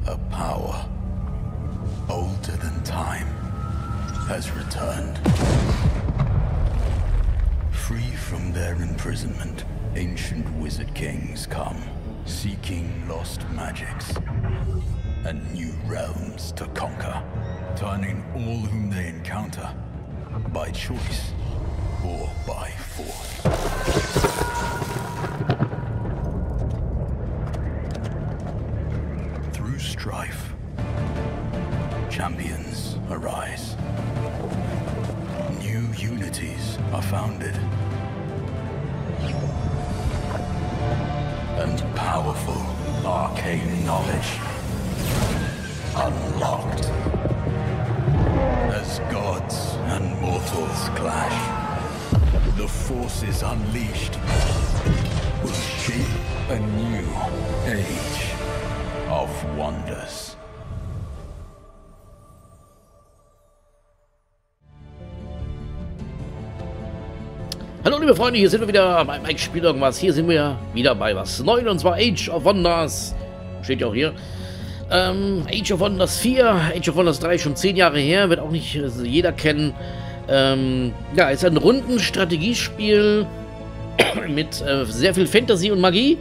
A power older than time has returned. Free from their imprisonment, ancient wizard kings come, seeking lost magics and new realms to conquer, turning all whom they encounter by choice or by force. Through strife, champions arise. New unities are founded. And powerful arcane knowledge unlocked. As gods and mortals clash, the forces unleashed will shape a new age of wonders. Hallo liebe Freunde, hier sind wir wieder bei Mike Spielt Irgendwas. Hier sind wir wieder bei was Neuem, und zwar Age of Wonders. Steht ja auch hier. Age of Wonders 4, Age of Wonders 3 schon 10 Jahre her, wird auch nicht jeder kennen. Ja, ist ein Rundenstrategiespiel mit sehr viel Fantasy und Magie.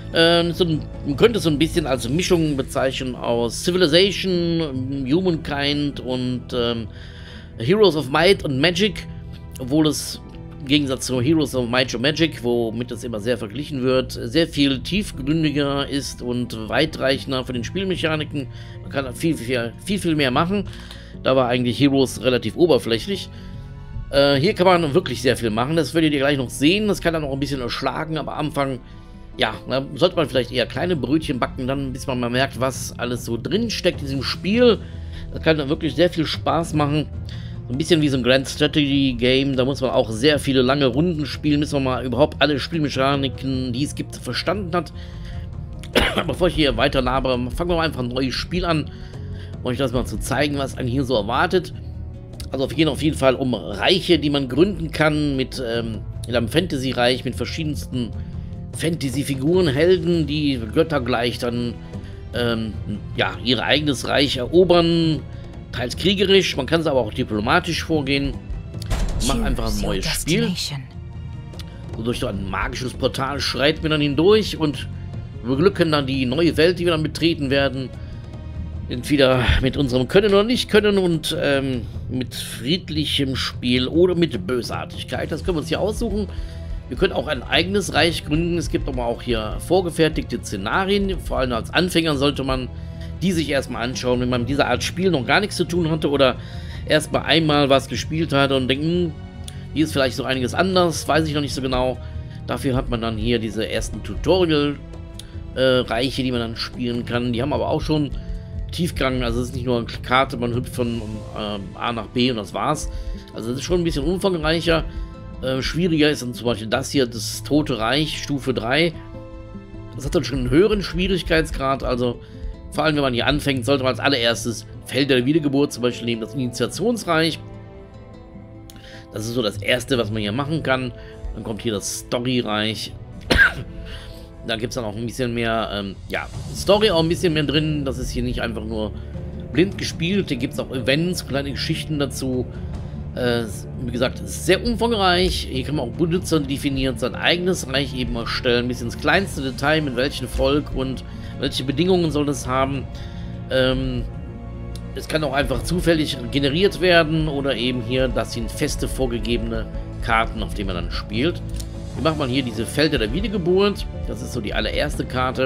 Man könnte es so ein bisschen als Mischung bezeichnen aus Civilization, Humankind und Heroes of Might und Magic, obwohl es im Gegensatz zu Heroes of Might and Magic, womit das immer sehr verglichen wird, sehr viel tiefgründiger ist und weitreichender von den Spielmechaniken. Man kann viel mehr machen. Da war eigentlich Heroes relativ oberflächlich. Hier kann man wirklich sehr viel machen. Das werdet ihr gleich noch sehen. Das kann dann auch ein bisschen erschlagen, aber am Anfang, ja, da sollte man vielleicht eher kleine Brötchen backen, dann bis man mal merkt, was alles so drin steckt in diesem Spiel. Das kann dann wirklich sehr viel Spaß machen. Ein bisschen wie so ein Grand Strategy Game, da muss man auch sehr viele lange Runden spielen, bis man mal überhaupt alle Spielmechaniken, die es gibt, verstanden hat. Bevor ich hier weiter labere, fangen wir mal einfach ein neues Spiel an, um euch das mal zu zeigen, was einen hier so erwartet. Also wir gehen auf jeden Fall um Reiche, die man gründen kann, in einem Fantasy-Reich mit verschiedensten Fantasy-Figuren, Helden, die göttergleich dann ja, ihr eigenes Reich erobern. Teils kriegerisch, man kann es aber auch diplomatisch vorgehen. Macht einfach ein neues Spiel. So durch so ein magisches Portal schreiten wir dann hindurch und über Glück können dann die neue Welt, die wir dann betreten werden, entweder mit unserem Können oder Nicht-Können und mit friedlichem Spiel oder mit Bösartigkeit. Das können wir uns hier aussuchen. Wir können auch ein eigenes Reich gründen. Es gibt aber auch hier vorgefertigte Szenarien. Vor allem als Anfänger sollte man die sich erstmal anschauen, wenn man mit dieser Art Spiel noch gar nichts zu tun hatte oder erstmal einmal was gespielt hat und denkt, hier ist vielleicht so einiges anders, weiß ich noch nicht so genau. Dafür hat man dann hier diese ersten Tutorial-Reiche, die man dann spielen kann. Die haben aber auch schon Tiefgang, also es ist nicht nur eine Karte, man hüpft von A nach B und das war's. Also es ist schon ein bisschen umfangreicher. Schwieriger ist dann zum Beispiel das hier, das Tote Reich, Stufe 3. Das hat dann schon einen höheren Schwierigkeitsgrad, also vor allem, wenn man hier anfängt, sollte man als allererstes Felder der Wiedergeburt zum Beispiel nehmen, das Initiationsreich. Das ist so das Erste, was man hier machen kann. Dann kommt hier das Storyreich. Da gibt es dann auch ein bisschen mehr, ja, Story auch ein bisschen mehr drin. Das ist hier nicht einfach nur blind gespielt. Hier gibt es auch Events, kleine Geschichten dazu. Wie gesagt, es ist sehr umfangreich. Hier kann man auch Benutzer definieren, sein eigenes Reich eben erstellen. Bis ins kleinste Detail, mit welchem Volk und welche Bedingungen soll das haben. Es kann auch einfach zufällig generiert werden oder eben hier, das sind feste vorgegebene Karten, auf denen man dann spielt. Hier macht man hier diese Felder der Wiedergeburt. Das ist so die allererste Karte.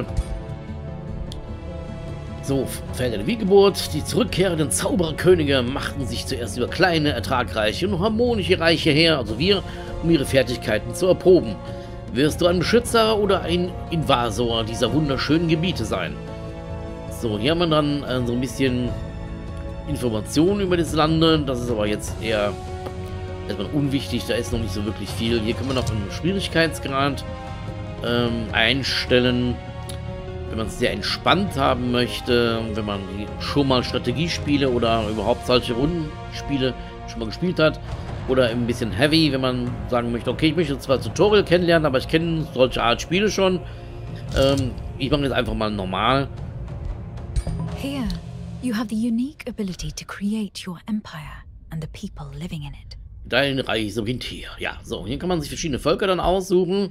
So, Felder der Wiedergeburt. Die zurückkehrenden Zaubererkönige machten sich zuerst über kleine, ertragreiche und harmonische Reiche her, also wir, um ihre Fertigkeiten zu erproben. Wirst du ein Beschützer oder ein Invasor dieser wunderschönen Gebiete sein? So, hier haben wir dann so ein bisschen Informationen über das Lande. Das ist aber jetzt eher erstmal unwichtig, da ist noch nicht so wirklich viel. Hier können wir noch einen Schwierigkeitsgrad einstellen, wenn man es sehr entspannt haben möchte, wenn man schon mal Strategiespiele oder überhaupt solche Rundenspiele schon mal gespielt hat. Oder ein bisschen heavy, wenn man sagen möchte, okay, ich möchte zwar Tutorial kennenlernen, aber ich kenne solche Art Spiele schon. Ich mache jetzt einfach mal normal. Here, you have the unique ability to create your empire and the people living in it. Deine Reise beginnt hier. Ja, so, hier kann man sich verschiedene Völker dann aussuchen.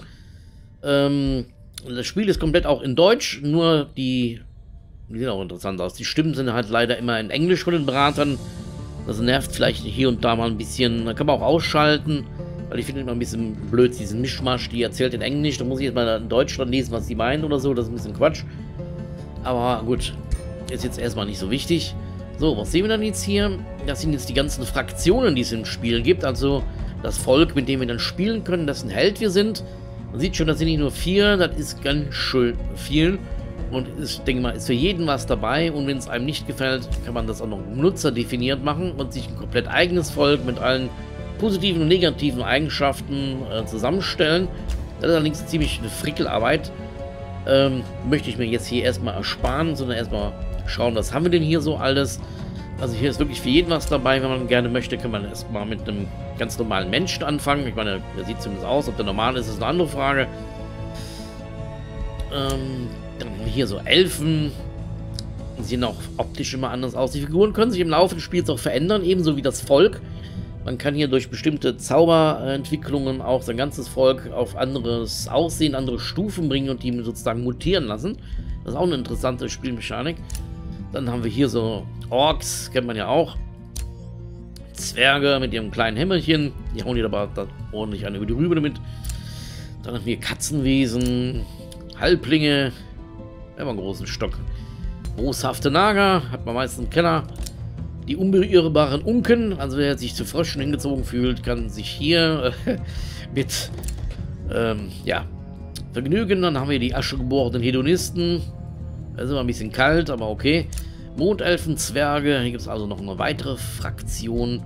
Das Spiel ist komplett auch in Deutsch, nur die sehen auch interessant aus. Die Stimmen sind halt leider immer in Englisch von den Beratern. Das nervt vielleicht hier und da mal ein bisschen. Da kann man auch ausschalten, weil ich finde immer ein bisschen blöd, diesen Mischmasch, die erzählt in Englisch. Da muss ich jetzt mal in Deutsch dann lesen, was sie meinen oder so. Das ist ein bisschen Quatsch. Aber gut, ist jetzt erstmal nicht so wichtig. So, was sehen wir dann jetzt hier? Das sind jetzt die ganzen Fraktionen, die es im Spiel gibt. Also das Volk, mit dem wir dann spielen können, dessen Held wir sind. Man sieht schon, das sind nicht nur 4, das ist ganz schön viel. Und ich denke mal, ist für jeden was dabei. Und wenn es einem nicht gefällt, kann man das auch noch nutzerdefiniert machen und sich ein komplett eigenes Volk mit allen positiven und negativen Eigenschaften zusammenstellen. Das ist allerdings ziemlich eine Frickelarbeit. Möchte ich mir jetzt hier erstmal ersparen, sondern erstmal schauen, was haben wir denn hier so alles. Also hier ist wirklich für jeden was dabei. Wenn man gerne möchte, kann man erstmal mit einem ganz normalen Menschen anfangen. Ich meine, der sieht zumindest aus. Ob der normal ist, ist eine andere Frage. Dann haben wir hier so Elfen. Die sehen auch optisch immer anders aus. Die Figuren können sich im Laufe des Spiels auch verändern, ebenso wie das Volk. Man kann hier durch bestimmte Zauberentwicklungen auch sein ganzes Volk auf anderes Aussehen, andere Stufen bringen und die sozusagen mutieren lassen. Das ist auch eine interessante Spielmechanik. Dann haben wir hier so Orks, kennt man ja auch. Zwerge mit ihrem kleinen Hämmerchen. Die hauen hier aber ordentlich eine über die Rübe damit. Dann haben wir Katzenwesen, Halblinge. Immer einen großen Stock. Boshafte Nager, hat man meistens im Keller. Die unbeirrbaren Unken, also wer sich zu Fröschen hingezogen fühlt, kann sich hier mit ja, vergnügen. Dann haben wir die aschegeborenen Hedonisten. Das ist immer ein bisschen kalt, aber okay. Mondelfen, Zwerge, hier gibt es also noch eine weitere Fraktion.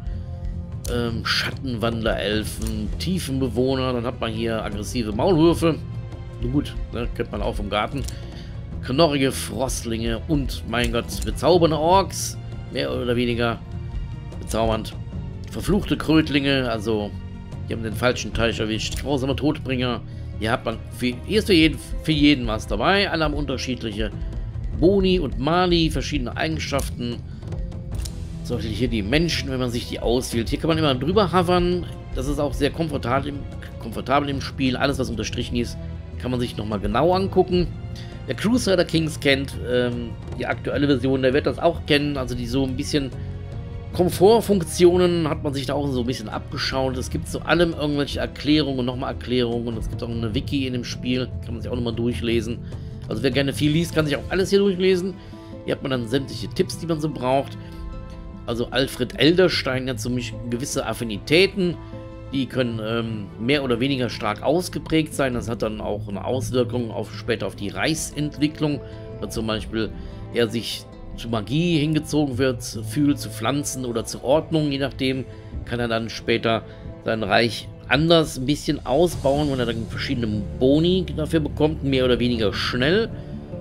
Schattenwanderelfen, Tiefenbewohner, dann hat man hier aggressive Maulwürfe. Gut, ne, kennt man auch vom Garten. Knorrige Frostlinge und, mein Gott, bezaubernde Orks. Mehr oder weniger bezaubernd. Verfluchte Krötlinge, also die haben den falschen Teich erwischt. Grausame Todbringer. Hier hat man hier ist für jeden was dabei. Alle haben unterschiedliche Boni und Mali, verschiedene Eigenschaften. Solche hier die Menschen, wenn man sich die auswählt. Hier kann man immer drüber hovern. Das ist auch sehr komfortabel im Spiel. Alles, was unterstrichen ist, kann man sich nochmal genau angucken. Der Crusader Kings kennt die aktuelle Version, der wird das auch kennen. Also die so ein bisschen Komfortfunktionen hat man sich da auch so ein bisschen abgeschaut. Es gibt zu allem irgendwelche Erklärungen und nochmal Erklärungen. Und es gibt auch eine Wiki in dem Spiel, kann man sich auch nochmal durchlesen. Also wer gerne viel liest, kann sich auch alles hier durchlesen. Hier hat man dann sämtliche Tipps, die man so braucht. Also Alfred Elderstein hat so gewisse Affinitäten. Die können mehr oder weniger stark ausgeprägt sein. Das hat dann auch eine Auswirkung später auf die Reichsentwicklung. Wenn zum Beispiel er sich zu Magie hingezogen fühlt, zu Pflanzen oder zur Ordnung, je nachdem, kann er dann später sein Reich anders ein bisschen ausbauen, wenn er dann verschiedene Boni dafür bekommt, mehr oder weniger schnell.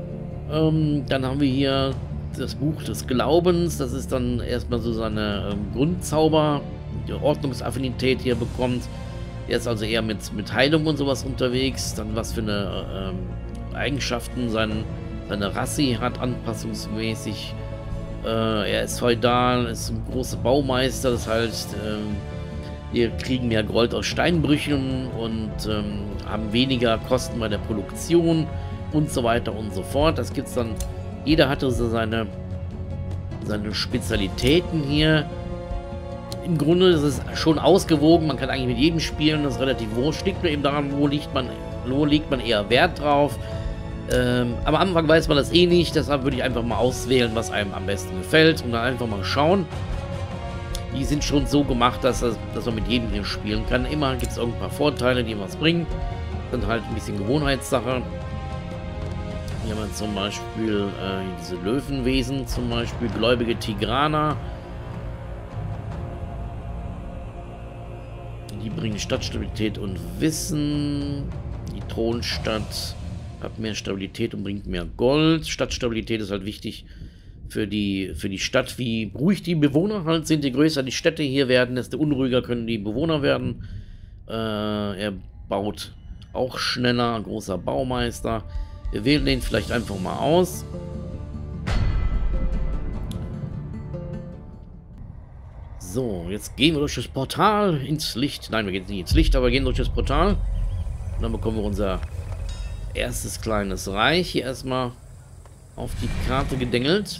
Dann haben wir hier das Buch des Glaubens. Das ist dann erstmal so seine Grundzauber, die Ordnungsaffinität hier bekommt. Er ist also eher mit Heilung und sowas unterwegs. Dann was für eine Eigenschaften seine Rasse hat, anpassungsmäßig. Er ist feudal, ist ein großer Baumeister. Das heißt, wir kriegen mehr Gold aus Steinbrüchen und haben weniger Kosten bei der Produktion und so weiter und so fort. Das gibt's dann. Jeder hatte so seine Spezialitäten hier. Im Grunde ist es schon ausgewogen, man kann eigentlich mit jedem spielen, das ist relativ wurscht. Liegt nur eben daran, wo liegt man eher Wert drauf. Am Anfang weiß man das eh nicht, deshalb würde ich einfach mal auswählen, was einem am besten gefällt und dann einfach mal schauen. Die sind schon so gemacht, dass man mit jedem hier spielen kann. Immer gibt es irgendein paar Vorteile, die was bringen. Dann halt ein bisschen Gewohnheitssache. Hier haben wir zum Beispiel diese Löwenwesen, zum Beispiel gläubige Tigraner. Die bringen Stadtstabilität und Wissen. Die Thronstadt hat mehr Stabilität und bringt mehr Gold. Stadtstabilität ist halt wichtig für die Stadt, wie ruhig die Bewohner halt sind. Je größer die Städte hier werden, desto unruhiger können die Bewohner werden. Er baut auch schneller, ein großer Baumeister. Wir wählen den vielleicht einfach mal aus. So, jetzt gehen wir durch das Portal ins Licht. Nein, wir gehen nicht ins Licht, aber wir gehen durch das Portal. Und dann bekommen wir unser erstes kleines Reich hier erstmal auf die Karte gedengelt.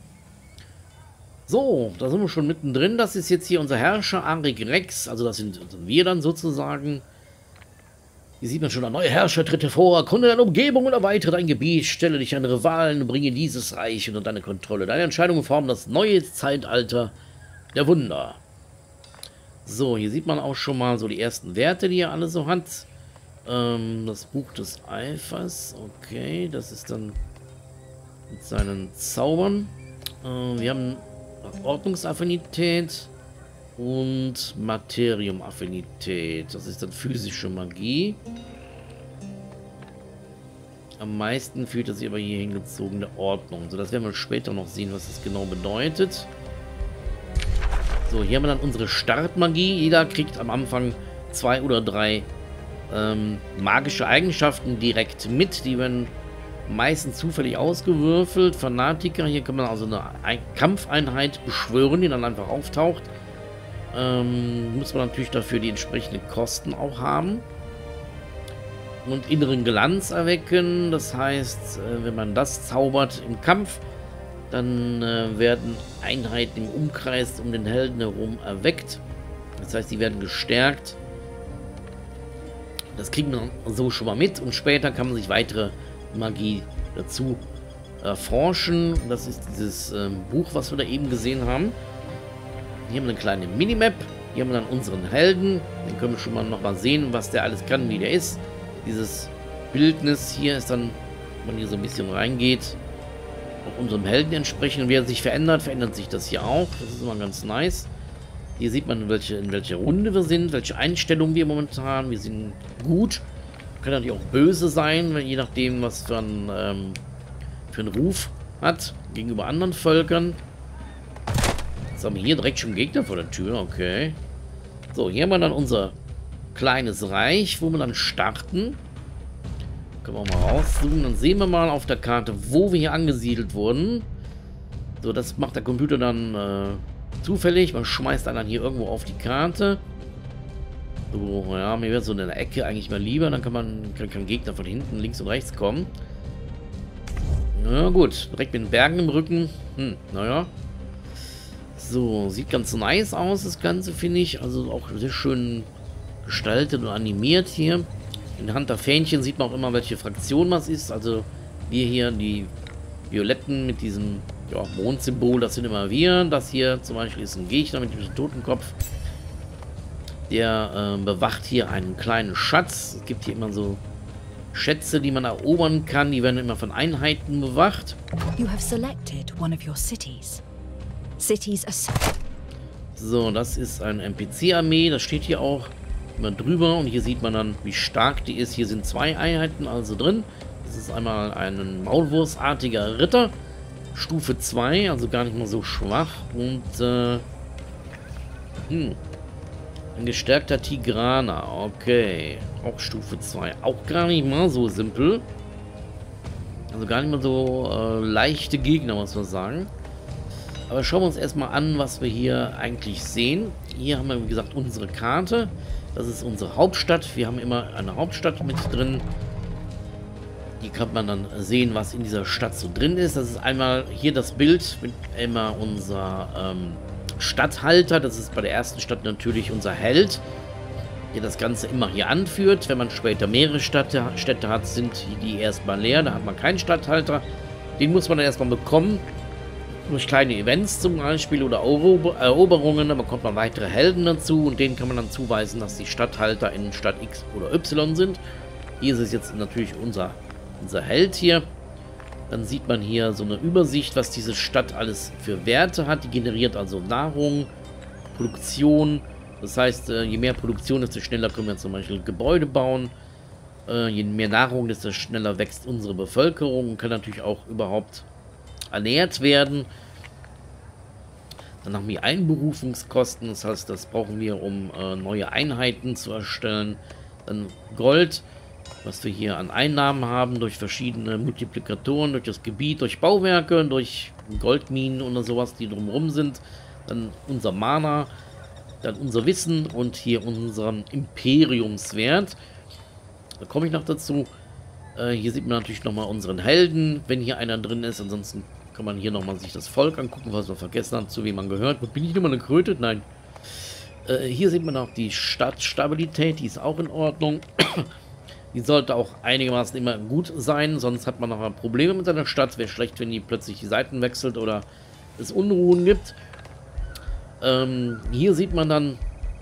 So, da sind wir schon mittendrin. Das ist jetzt hier unser Herrscher, Arik Rex. Also das sind wir dann sozusagen. Hier sieht man schon, ein neuer Herrscher tritt hervor. Erkunde deine Umgebung und erweitere dein Gebiet. Stelle dich an Rivalen und bringe dieses Reich unter deine Kontrolle. Deine Entscheidungen formen das neue Zeitalter der Wunder. So, hier sieht man auch schon mal so die ersten Werte, die er alle so hat. Das Buch des Eifers. Okay, das ist dann mit seinen Zaubern. Wir haben Ordnungsaffinität und Materiumaffinität. Das ist dann physische Magie. Am meisten fühlt er sich aber hier hingezogene Ordnung. So, das werden wir später noch sehen, was das genau bedeutet. So, hier haben wir dann unsere Startmagie. Jeder kriegt am Anfang 2 oder 3 magische Eigenschaften direkt mit. Die werden meistens zufällig ausgewürfelt. Fanatiker, hier kann man also eine Kampfeinheit beschwören, die dann einfach auftaucht. Muss man natürlich dafür die entsprechenden Kosten auch haben. Und inneren Glanz erwecken. Das heißt, wenn man das zaubert im Kampf, dann werden Einheiten im Umkreis um den Helden herum erweckt. Das heißt, die werden gestärkt. Das kriegt man so schon mal mit. Und später kann man sich weitere Magie dazu erforschen. Das ist dieses Buch, was wir da eben gesehen haben. Hier haben wir eine kleine Minimap. Hier haben wir dann unseren Helden. Den können wir schon mal sehen, was der alles kann, wie der ist. Dieses Bildnis hier ist dann, wenn man hier so ein bisschen reingeht, auch unserem Helden entsprechend. Und wie er sich verändert, verändert sich das hier auch. Das ist immer ganz nice. Hier sieht man, in welcher Runde wir sind, welche Einstellungen wir momentan haben. Wir sind gut. Kann natürlich auch böse sein, je nachdem, was für einen Ruf hat gegenüber anderen Völkern. Jetzt haben wir hier direkt schon Gegner vor der Tür. Okay. So, hier haben wir dann unser kleines Reich, wo wir dann starten. Können wir auch mal rauszoomen. Dann sehen wir mal auf der Karte, wo wir hier angesiedelt wurden. So, das macht der Computer dann zufällig. Man schmeißt einen dann hier irgendwo auf die Karte. So, ja, mir wäre so in der Ecke eigentlich mal lieber. Dann kann Gegner von hinten, links und rechts kommen. Na gut, direkt mit den Bergen im Rücken. Naja. So, sieht ganz nice aus, das Ganze, finde ich. Also auch sehr schön gestaltet und animiert hier. In der Hand der Fähnchen sieht man auch immer, welche Fraktion was ist. Also wir hier, die Violetten mit diesem Mondsymbol, das sind immer wir. Das hier zum Beispiel ist ein Gegner mit diesem Totenkopf. Der bewacht hier einen kleinen Schatz. Es gibt hier immer so Schätze, die man erobern kann. Die werden immer von Einheiten bewacht. You have selected one of your cities. Cities are... So, das ist eine NPC-Armee. Das steht hier auch immer drüber. Und hier sieht man dann, wie stark die ist. Hier sind 2 Einheiten also drin. Das ist einmal ein maulwurfsartiger Ritter. Stufe 2, also gar nicht mal so schwach. Und ein gestärkter Tigraner. Okay. Auch Stufe 2. Auch gar nicht mal so simpel. Also gar nicht mal so leichte Gegner, muss man sagen. Aber schauen wir uns erstmal an, was wir hier eigentlich sehen. Hier haben wir, wie gesagt, unsere Karte. Das ist unsere Hauptstadt. Wir haben immer eine Hauptstadt mit drin. Die kann man dann sehen, was in dieser Stadt so drin ist. Das ist einmal hier das Bild mit immer unser Statthalter. Das ist bei der ersten Stadt natürlich unser Held, der das Ganze immer hier anführt. Wenn man später mehrere Städte hat, sind die erstmal leer. Da hat man keinen Statthalter. Den muss man dann erstmal bekommen. Durch kleine Events zum Beispiel oder Eroberungen. Da bekommt man weitere Helden dazu. Und denen kann man dann zuweisen, dass die Statthalter in Stadt X oder Y sind. Hier ist es jetzt natürlich unser Held hier. Dann sieht man hier so eine Übersicht, was diese Stadt alles für Werte hat. Die generiert also Nahrung, Produktion. Das heißt, je mehr Produktion, desto schneller können wir zum Beispiel Gebäude bauen. Je mehr Nahrung, desto schneller wächst unsere Bevölkerung und kann natürlich auch überhaupt ernährt werden. Dann haben wir Einberufungskosten. Das heißt, das brauchen wir, um neue Einheiten zu erstellen. Dann Gold, was wir hier an Einnahmen haben durch verschiedene Multiplikatoren, durch das Gebiet, durch Bauwerke, durch Goldminen oder sowas, die drumherum sind. dann unser Mana, dann unser Wissen und hier unseren Imperiumswert. Da komme ich noch dazu. Hier sieht man natürlich nochmal unseren Helden, wenn hier einer drin ist. Ansonsten kann man hier nochmal sich das Volk angucken, was wir vergessen haben, zu wem man gehört. Bin ich nur mal eine Kröte? Nein. Hier sieht man auch die Stadtstabilität, die ist auch in Ordnung. Die sollte auch einigermaßen immer gut sein, sonst hat man noch Probleme mit seiner Stadt. Wäre schlecht, wenn die plötzlich die Seiten wechselt oder es Unruhen gibt. Hier sieht man dann,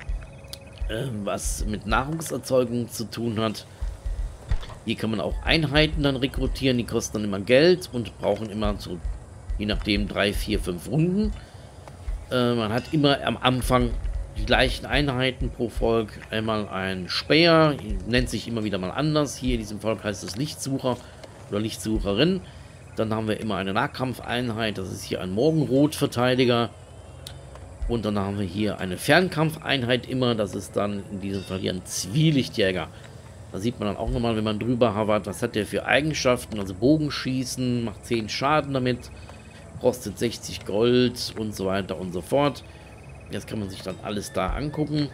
was mit Nahrungserzeugung zu tun hat. Hier kann man auch Einheiten dann rekrutieren, die kosten dann immer Geld und brauchen immer so, je nachdem, 3, 4, 5 Runden. Man hat immer am Anfang die gleichen Einheiten pro Volk. Einmal ein Späher, nennt sich immer wieder mal anders. Hier in diesem Volk heißt es Lichtsucher oder Lichtsucherin. Dann haben wir immer eine Nahkampfeinheit, das ist hier ein Morgenrot-Verteidiger. Und dann haben wir hier eine Fernkampfeinheit immer, das ist dann in diesem Fall hier ein Zwielichtjäger. Da sieht man dann auch nochmal, wenn man drüber havert, was hat der für Eigenschaften. Also Bogenschießen, macht 10 Schaden damit, kostet 60 Gold und so weiter und so fort. Jetzt kann man sich dann alles da angucken.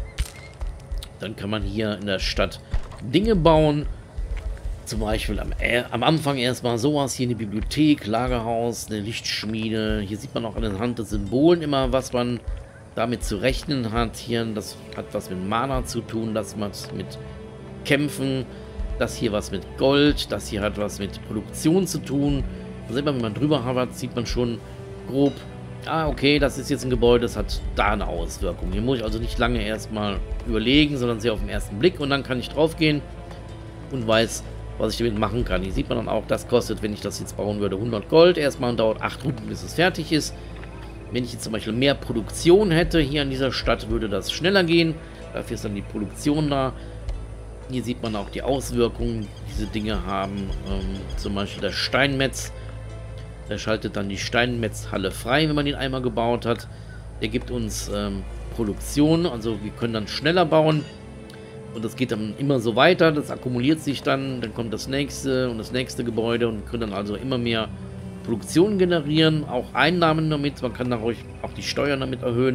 Dann kann man hier in der Stadt Dinge bauen. Zum Beispiel am Anfang erstmal sowas, hier eine Bibliothek, Lagerhaus, eine Lichtschmiede. Hier sieht man auch anhand der Symbolen immer, was man damit zu rechnen hat. Hier, das hat was mit Mana zu tun, das was mit Kämpfen, das hier was mit Gold, das hier hat was mit Produktion zu tun. Also immer, wenn man drüber havert, sieht man schon grob, okay, das ist jetzt ein Gebäude, das hat da eine Auswirkung. Hier muss ich also nicht lange erstmal überlegen, sondern sehr auf den ersten Blick und dann kann ich drauf gehen und weiß, was ich damit machen kann. Hier sieht man dann auch, das kostet, wenn ich das jetzt bauen würde, 100 Gold erstmal und dauert 8 Runden, bis es fertig ist. Wenn ich jetzt zum Beispiel mehr Produktion hätte hier in dieser Stadt, würde das schneller gehen. Dafür ist dann die Produktion da. Hier sieht man auch die Auswirkungen, die diese Dinge haben. Zum Beispiel der Steinmetz. Der schaltet dann die Steinmetzhalle frei, wenn man ihn einmal gebaut hat. Der gibt uns Produktion, also wir können dann schneller bauen. Und das geht dann immer so weiter, das akkumuliert sich dann kommt das nächste und das nächste Gebäude und können dann also immer mehr Produktion generieren, auch Einnahmen damit, man kann dadurch auch die Steuern damit erhöhen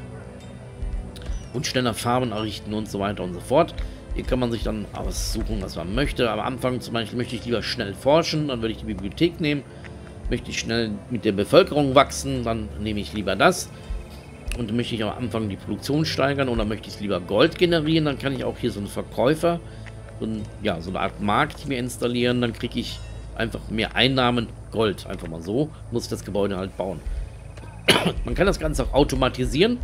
und schneller Farben errichten und so weiter und so fort. Hier kann man sich dann aussuchen, was man möchte. Am Anfang zum Beispiel möchte ich lieber schnell forschen, dann würde ich die Bibliothek nehmen. Möchte ich schnell mit der Bevölkerung wachsen, dann nehme ich lieber das. Und möchte ich am Anfang die Produktion steigern oder möchte ich lieber Gold generieren, dann kann ich auch hier so einen Verkäufer, so eine Art Markt mir installieren, dann kriege ich einfach mehr Einnahmen, Gold, einfach mal so, muss ich das Gebäude halt bauen. Man kann das Ganze auch automatisieren,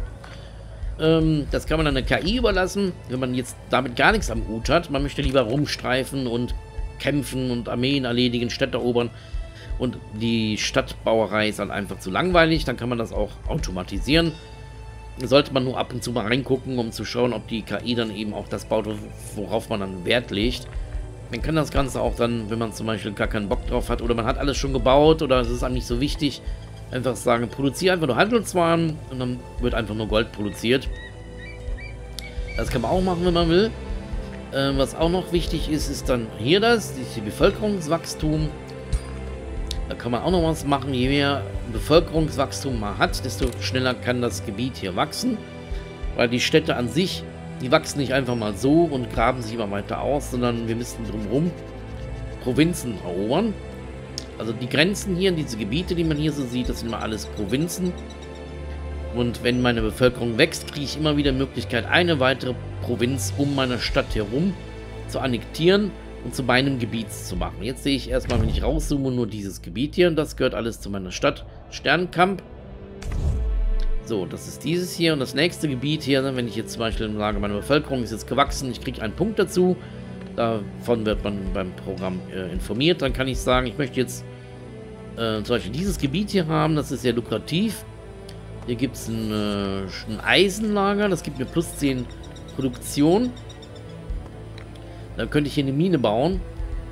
das kann man dann der KI überlassen, wenn man jetzt damit gar nichts am Hut hat, man möchte lieber rumstreifen und kämpfen und Armeen erledigen, Städte erobern und die Stadtbauerei ist dann einfach zu langweilig, dann kann man das auch automatisieren. Sollte man nur ab und zu mal reingucken, um zu schauen, ob die KI dann eben auch das baut, worauf man dann Wert legt. Man kann das Ganze auch dann, wenn man zum Beispiel gar keinen Bock drauf hat oder man hat alles schon gebaut oder es ist einem nicht so wichtig, einfach sagen, produziere einfach nur Handelswaren und dann wird einfach nur Gold produziert. Das kann man auch machen, wenn man will. Was auch noch wichtig ist, ist dann hier das Bevölkerungswachstum. Da kann man auch noch was machen. Je mehr Bevölkerungswachstum man hat, desto schneller kann das Gebiet hier wachsen. Weil die Städte an sich, die wachsen nicht einfach mal so und graben sich immer weiter aus, sondern wir müssen drumherum Provinzen erobern. Also die Grenzen hier, diese Gebiete, die man hier so sieht, das sind immer alles Provinzen. Und wenn meine Bevölkerung wächst, kriege ich immer wieder die Möglichkeit, eine weitere Provinz um meine Stadt herum zu annektieren und zu meinem Gebiet zu machen. Jetzt sehe ich erstmal, wenn ich rauszoome, nur dieses Gebiet hier und das gehört alles zu meiner Stadt Sternkamp. So, das ist dieses hier und das nächste Gebiet hier, wenn ich jetzt zum Beispiel sage, meine Bevölkerung ist jetzt gewachsen, ich kriege einen Punkt dazu, davon wird man beim Programm informiert, dann kann ich sagen, ich möchte jetzt zum Beispiel dieses Gebiet hier haben, das ist sehr lukrativ. Hier gibt es ein Eisenlager, das gibt mir plus 10 Produktion. Dann könnte ich hier eine Mine bauen.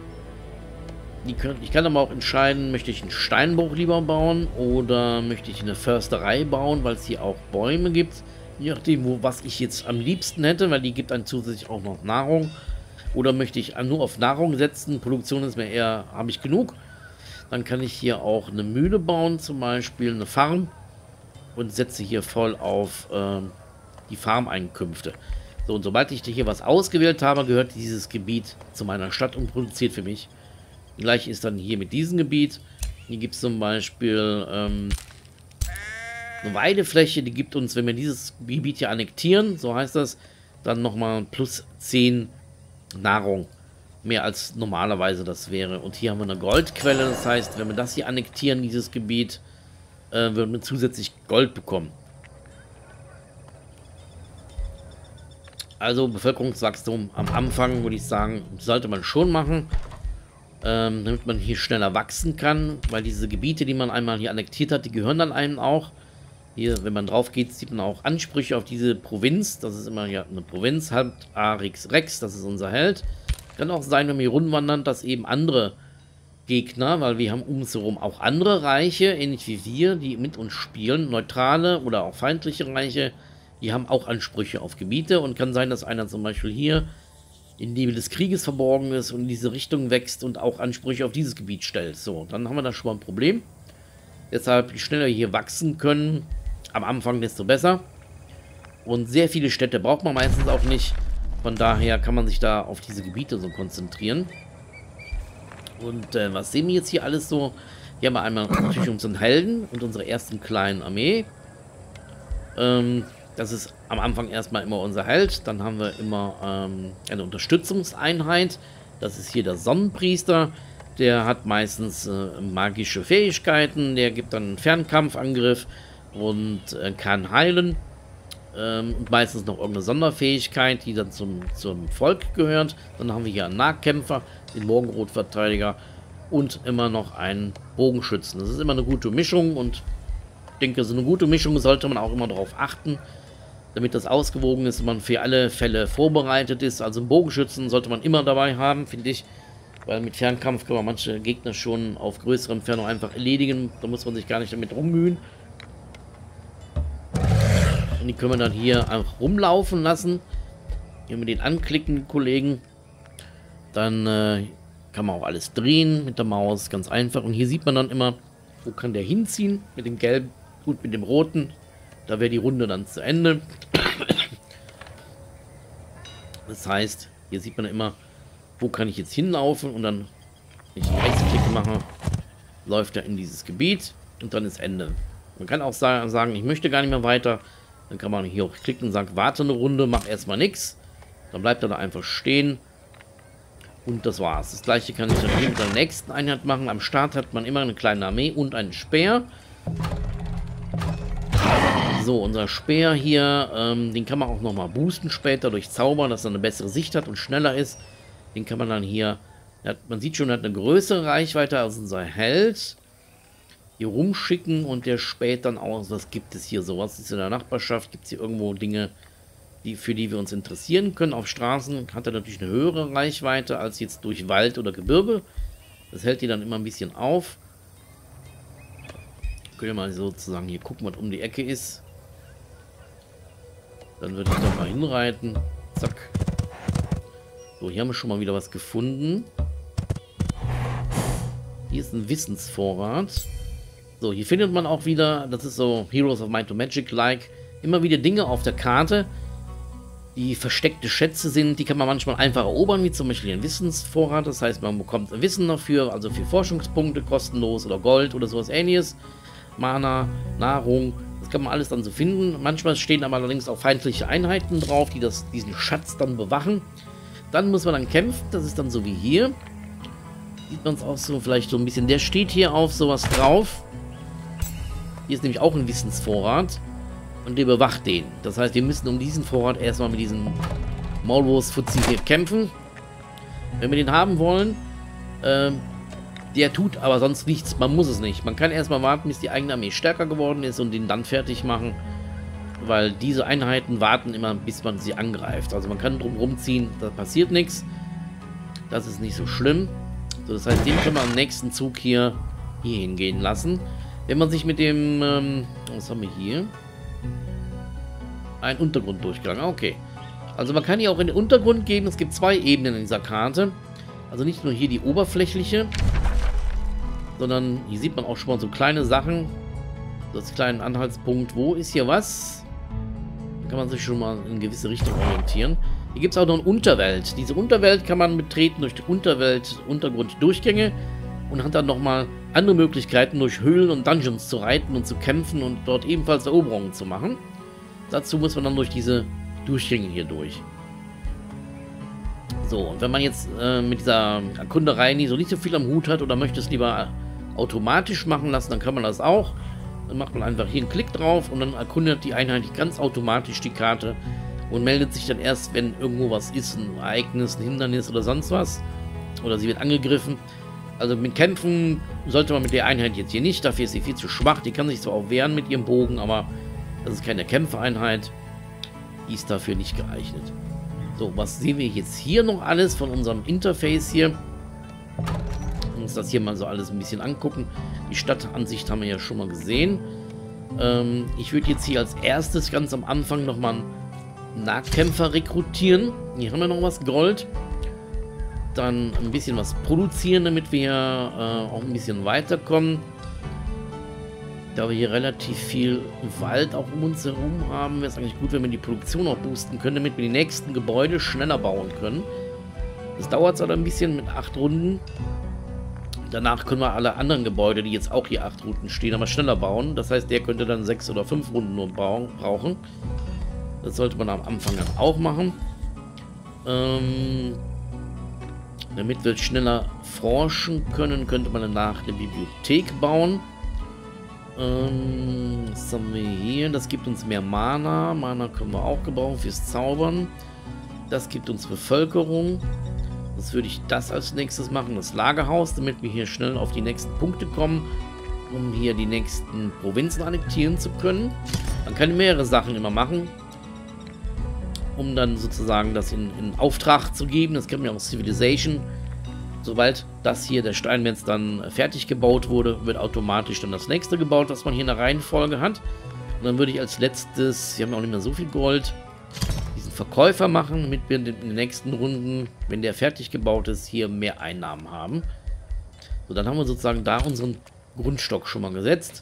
Ich kann aber auch entscheiden, möchte ich einen Steinbruch lieber bauen oder möchte ich eine Försterei bauen, weil es hier auch Bäume gibt. Je nachdem, was ich jetzt am liebsten hätte, weil die gibt dann zusätzlich auch noch Nahrung. Oder möchte ich nur auf Nahrung setzen, Produktion ist mir eher, habe ich genug. Dann kann ich hier auch eine Mühle bauen, zum Beispiel eine Farm. und setze hier voll auf die Farmeinkünfte. So, und sobald ich hier was ausgewählt habe, gehört dieses Gebiet zu meiner Stadt und produziert für mich. Gleich ist dann hier mit diesem Gebiet. Hier gibt es zum Beispiel eine Weidefläche, die gibt uns, wenn wir dieses Gebiet hier annektieren, so heißt das, dann nochmal plus 10 Nahrung. Mehr als normalerweise das wäre. Und hier haben wir eine Goldquelle, das heißt, wenn wir das hier annektieren, dieses Gebiet, würden wir zusätzlich Gold bekommen. Also Bevölkerungswachstum am Anfang, würde ich sagen, sollte man schon machen, damit man hier schneller wachsen kann, weil diese Gebiete, die man einmal hier annektiert hat, die gehören dann einem auch. Hier, wenn man drauf geht, sieht man auch Ansprüche auf diese Provinz. Das ist immer ja eine Provinz, halt Arix Rex, das ist unser Held. Kann auch sein, wenn wir hier rumwandern, dass eben andere Gegner, weil wir haben um uns herum auch andere Reiche, ähnlich wie wir, die mit uns spielen, neutrale oder auch feindliche Reiche, die haben auch Ansprüche auf Gebiete und kann sein, dass einer zum Beispiel hier in Nebel des Krieges verborgen ist und in diese Richtung wächst und auch Ansprüche auf dieses Gebiet stellt. So, dann haben wir da schon mal ein Problem. Deshalb, je schneller wir hier wachsen können, am Anfang desto besser. Und sehr viele Städte braucht man meistens auch nicht. Von daher kann man sich da auf diese Gebiete so konzentrieren. Und was sehen wir jetzt hier alles so? Hier haben wir einmal natürlich unseren Helden und unsere ersten kleinen Armee. Das ist am Anfang erstmal immer unser Held. Dann haben wir immer eine Unterstützungseinheit. Das ist hier der Sonnenpriester. Der hat meistens magische Fähigkeiten. Der gibt dann einen Fernkampfangriff und kann heilen. Und meistens noch irgendeine Sonderfähigkeit, die dann zum Volk gehört. Dann haben wir hier einen Nahkämpfer, den Morgenrotverteidiger und immer noch einen Bogenschützen. Das ist immer eine gute Mischung und ich denke, so eine gute Mischung sollte man auch immer darauf achten, damit das ausgewogen ist und man für alle Fälle vorbereitet ist. Also einen Bogenschützen sollte man immer dabei haben, finde ich, weil mit Fernkampf kann man manche Gegner schon auf größere Entfernung einfach erledigen. Da muss man sich gar nicht damit rummühen. Und die können wir dann hier einfach rumlaufen lassen. Wenn wir den anklicken, die Kollegen, dann kann man auch alles drehen mit der Maus, ganz einfach. Und hier sieht man dann immer, wo kann der hinziehen, mit dem gelben und mit dem roten. Da wäre die Runde dann zu Ende. Das heißt, hier sieht man immer, wo kann ich jetzt hinlaufen. Und dann, wenn ich den Rechtsklick mache, läuft er in dieses Gebiet und dann ist Ende. Man kann auch sagen, ich möchte gar nicht mehr weiter. Dann kann man hier auch klicken und sagen, warte eine Runde, mach erstmal nichts. Dann bleibt er da einfach stehen. Und das war's. Das gleiche kann ich dann hier mit der nächsten Einheit machen. Am Start hat man immer eine kleine Armee und einen Speer. So, unser Speer hier, den kann man auch nochmal boosten später durch Zauber, dass er eine bessere Sicht hat und schneller ist. Den kann man dann hier, man sieht schon, er hat eine größere Reichweite als unser Held. Hier rumschicken und der späht dann aus, was gibt es hier so? Was ist in der Nachbarschaft? Gibt es hier irgendwo Dinge, für die wir uns interessieren können? Auf Straßen hat er natürlich eine höhere Reichweite als jetzt durch Wald oder Gebirge. Das hält die dann immer ein bisschen auf. Können wir mal sozusagen hier gucken, was um die Ecke ist. Dann würde ich da mal hinreiten. Zack. So, hier haben wir schon mal wieder was gefunden. Hier ist ein Wissensvorrat. So, hier findet man auch wieder, das ist so Heroes of Might and Magic-like, immer wieder Dinge auf der Karte, die versteckte Schätze sind. Die kann man manchmal einfach erobern, wie zum Beispiel ein Wissensvorrat. Das heißt, man bekommt Wissen dafür, also für Forschungspunkte kostenlos oder Gold oder sowas ähnliches. Mana, Nahrung, das kann man alles dann so finden. Manchmal stehen aber allerdings auch feindliche Einheiten drauf, die diesen Schatz dann bewachen. Dann muss man dann kämpfen, das ist dann so wie hier. Sieht man es auch so, vielleicht so ein bisschen. Der steht hier auf sowas drauf. Hier ist nämlich auch ein Wissensvorrat. Und der bewacht den. Das heißt, wir müssen um diesen Vorrat erstmal mit diesem Maulwurfsfuzzi hier kämpfen. Wenn wir den haben wollen. Der tut aber sonst nichts. Man muss es nicht. Man kann erstmal warten, bis die eigene Armee stärker geworden ist und den dann fertig machen. Weil diese Einheiten warten immer, bis man sie angreift. Also man kann drum rumziehen, da passiert nichts. Das ist nicht so schlimm. So, das heißt, den können wir am nächsten Zug hier hingehen lassen. Wenn man sich mit dem, was haben wir hier? Ein Untergrunddurchgang, okay. Also man kann hier auch in den Untergrund gehen. Es gibt zwei Ebenen in dieser Karte. Also nicht nur hier die oberflächliche, sondern hier sieht man auch schon mal so kleine Sachen. Das kleinen Anhaltspunkt. Wo ist hier was? Da kann man sich schon mal in gewisse Richtung orientieren. Hier gibt es auch noch eine Unterwelt. Diese Unterwelt kann man betreten durch die Untergrunddurchgänge und hat dann nochmal andere Möglichkeiten, durch Höhlen und Dungeons zu reiten und zu kämpfen und dort ebenfalls Eroberungen zu machen. Dazu muss man dann durch diese Durchgänge hier durch. So, und wenn man jetzt mit dieser Erkunderei nicht so viel am Hut hat oder möchte es lieber automatisch machen lassen, dann kann man das auch. Dann macht man einfach hier einen Klick drauf und dann erkundet die Einheit ganz automatisch die Karte und meldet sich dann erst, wenn irgendwo was ist, ein Ereignis, ein Hindernis oder sonst was. Oder sie wird angegriffen. Also mit Kämpfen sollte man mit der Einheit jetzt hier nicht, dafür ist sie viel zu schwach. Die kann sich zwar auch wehren mit ihrem Bogen, aber das ist keine Kämpfereinheit. Die ist dafür nicht geeignet. So, was sehen wir jetzt hier noch alles von unserem Interface hier? Uns das hier mal so alles ein bisschen angucken. Die Stadtansicht haben wir ja schon mal gesehen. Ich würde jetzt hier als erstes ganz am Anfang nochmal einen Nahkämpfer rekrutieren. Hier haben wir noch was Gold. Dann ein bisschen was produzieren, damit wir auch ein bisschen weiterkommen. Da wir hier relativ viel Wald auch um uns herum haben, wäre es eigentlich gut, wenn wir die Produktion auch boosten können, damit wir die nächsten Gebäude schneller bauen können. Das dauert zwar ein bisschen mit 8 Runden. Danach können wir alle anderen Gebäude, die jetzt auch hier 8 Runden stehen, aber schneller bauen. Das heißt, der könnte dann 6 oder 5 Runden nur brauchen. Das sollte man am Anfang dann auch machen. Damit wir schneller forschen können, könnte man danach eine Bibliothek bauen. Was haben wir hier? Das gibt uns mehr Mana. Mana können wir auch gebrauchen fürs Zaubern. Das gibt uns Bevölkerung. Das würde ich das als nächstes machen. Das Lagerhaus, damit wir hier schnell auf die nächsten Punkte kommen, um hier die nächsten Provinzen annektieren zu können. Man kann mehrere Sachen immer machen, um dann sozusagen das in Auftrag zu geben. Das kennt man ja aus Civilization. Sobald das hier, der Stein, wenn es dann fertig gebaut wurde, wird automatisch dann das nächste gebaut, was man hier in der Reihenfolge hat. Und dann würde ich als letztes, wir haben ja auch nicht mehr so viel Gold, diesen Verkäufer machen, damit wir in den nächsten Runden, wenn der fertig gebaut ist, hier mehr Einnahmen haben. So, dann haben wir sozusagen da unseren Grundstock schon mal gesetzt.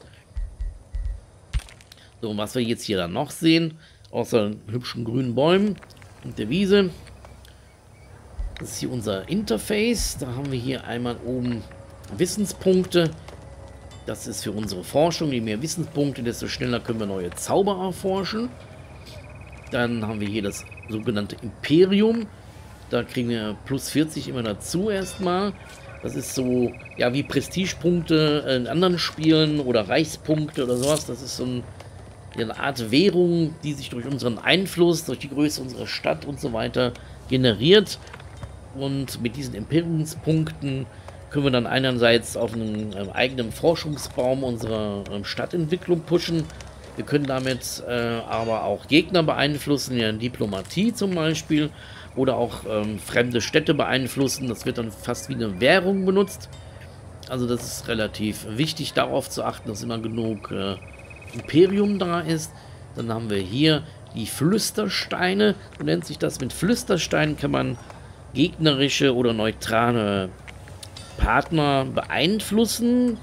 So, und was wir jetzt hier dann noch sehen, außer hübschen grünen Bäumen und der Wiese, das ist hier unser Interface. Da haben wir hier einmal oben Wissenspunkte. Das ist für unsere Forschung. Je mehr Wissenspunkte, desto schneller können wir neue Zauber erforschen. Dann haben wir hier das sogenannte Imperium. Da kriegen wir plus 40 immer dazu erstmal. Das ist so, ja, wie Prestigepunkte in anderen Spielen oder Reichspunkte oder sowas. Das ist so eine Art Währung, die sich durch unseren Einfluss, durch die Größe unserer Stadt und so weiter generiert. Und mit diesen Imperiumspunkten können wir dann einerseits auf einem eigenen Forschungsbaum unsere Stadtentwicklung pushen. Wir können damit aber auch Gegner beeinflussen, ja, Diplomatie zum Beispiel, oder auch fremde Städte beeinflussen. Das wird dann fast wie eine Währung benutzt. Also das ist relativ wichtig, darauf zu achten, dass immer genug Imperium da ist. Dann haben wir hier die Flüstersteine, so nennt sich das. Mit Flüstersteinen kann man gegnerische oder neutrale Partner beeinflussen.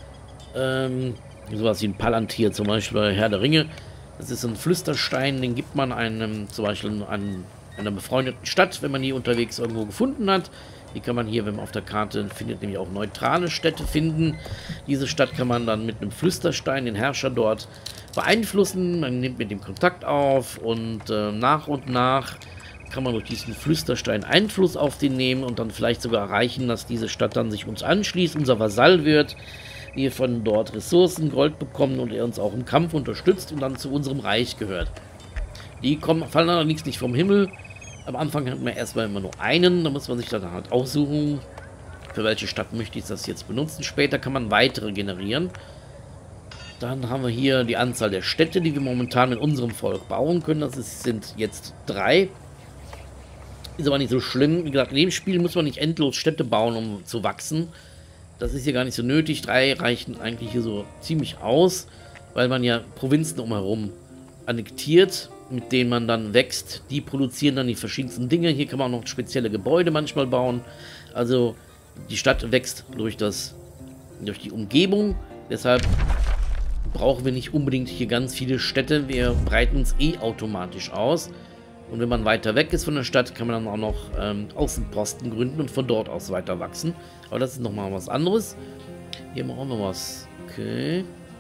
Sowas wie ein Palantir zum Beispiel bei Herr der Ringe. Das ist ein Flüsterstein, den gibt man einem zum Beispiel an einer befreundeten Stadt, wenn man die unterwegs irgendwo gefunden hat. Die kann man hier, wenn man auf der Karte findet, nämlich auch neutrale Städte finden. Diese Stadt kann man dann mit einem Flüsterstein, den Herrscher dort, beeinflussen. Man nimmt mit dem Kontakt auf und nach kann man durch diesen Flüsterstein Einfluss auf den nehmen und dann vielleicht sogar erreichen, dass diese Stadt dann sich uns anschließt, unser Vasall wird, wir von dort Ressourcen, Gold bekommen und er uns auch im Kampf unterstützt und dann zu unserem Reich gehört. Die fallen allerdings nicht vom Himmel. Am Anfang hat man erstmal immer nur einen, da muss man sich dann halt aussuchen, für welche Stadt möchte ich das jetzt benutzen. Später kann man weitere generieren. Dann haben wir hier die Anzahl der Städte, die wir momentan in unserem Volk bauen können. Das sind jetzt 3. Ist aber nicht so schlimm. Wie gesagt, in dem Spiel muss man nicht endlos Städte bauen, um zu wachsen. Das ist hier gar nicht so nötig. 3 reichen eigentlich hier so ziemlich aus, weil man ja Provinzen umherum annektiert, mit denen man dann wächst. Die produzieren dann die verschiedensten Dinge. Hier kann man auch noch spezielle Gebäude manchmal bauen. Also die Stadt wächst durch die Umgebung. Deshalb brauchen wir nicht unbedingt hier ganz viele Städte. Wir breiten uns eh automatisch aus. Und wenn man weiter weg ist von der Stadt, kann man dann auch noch Außenposten gründen und von dort aus weiter wachsen. Aber das ist nochmal was anderes. Hier haben wir auch noch was. Okay.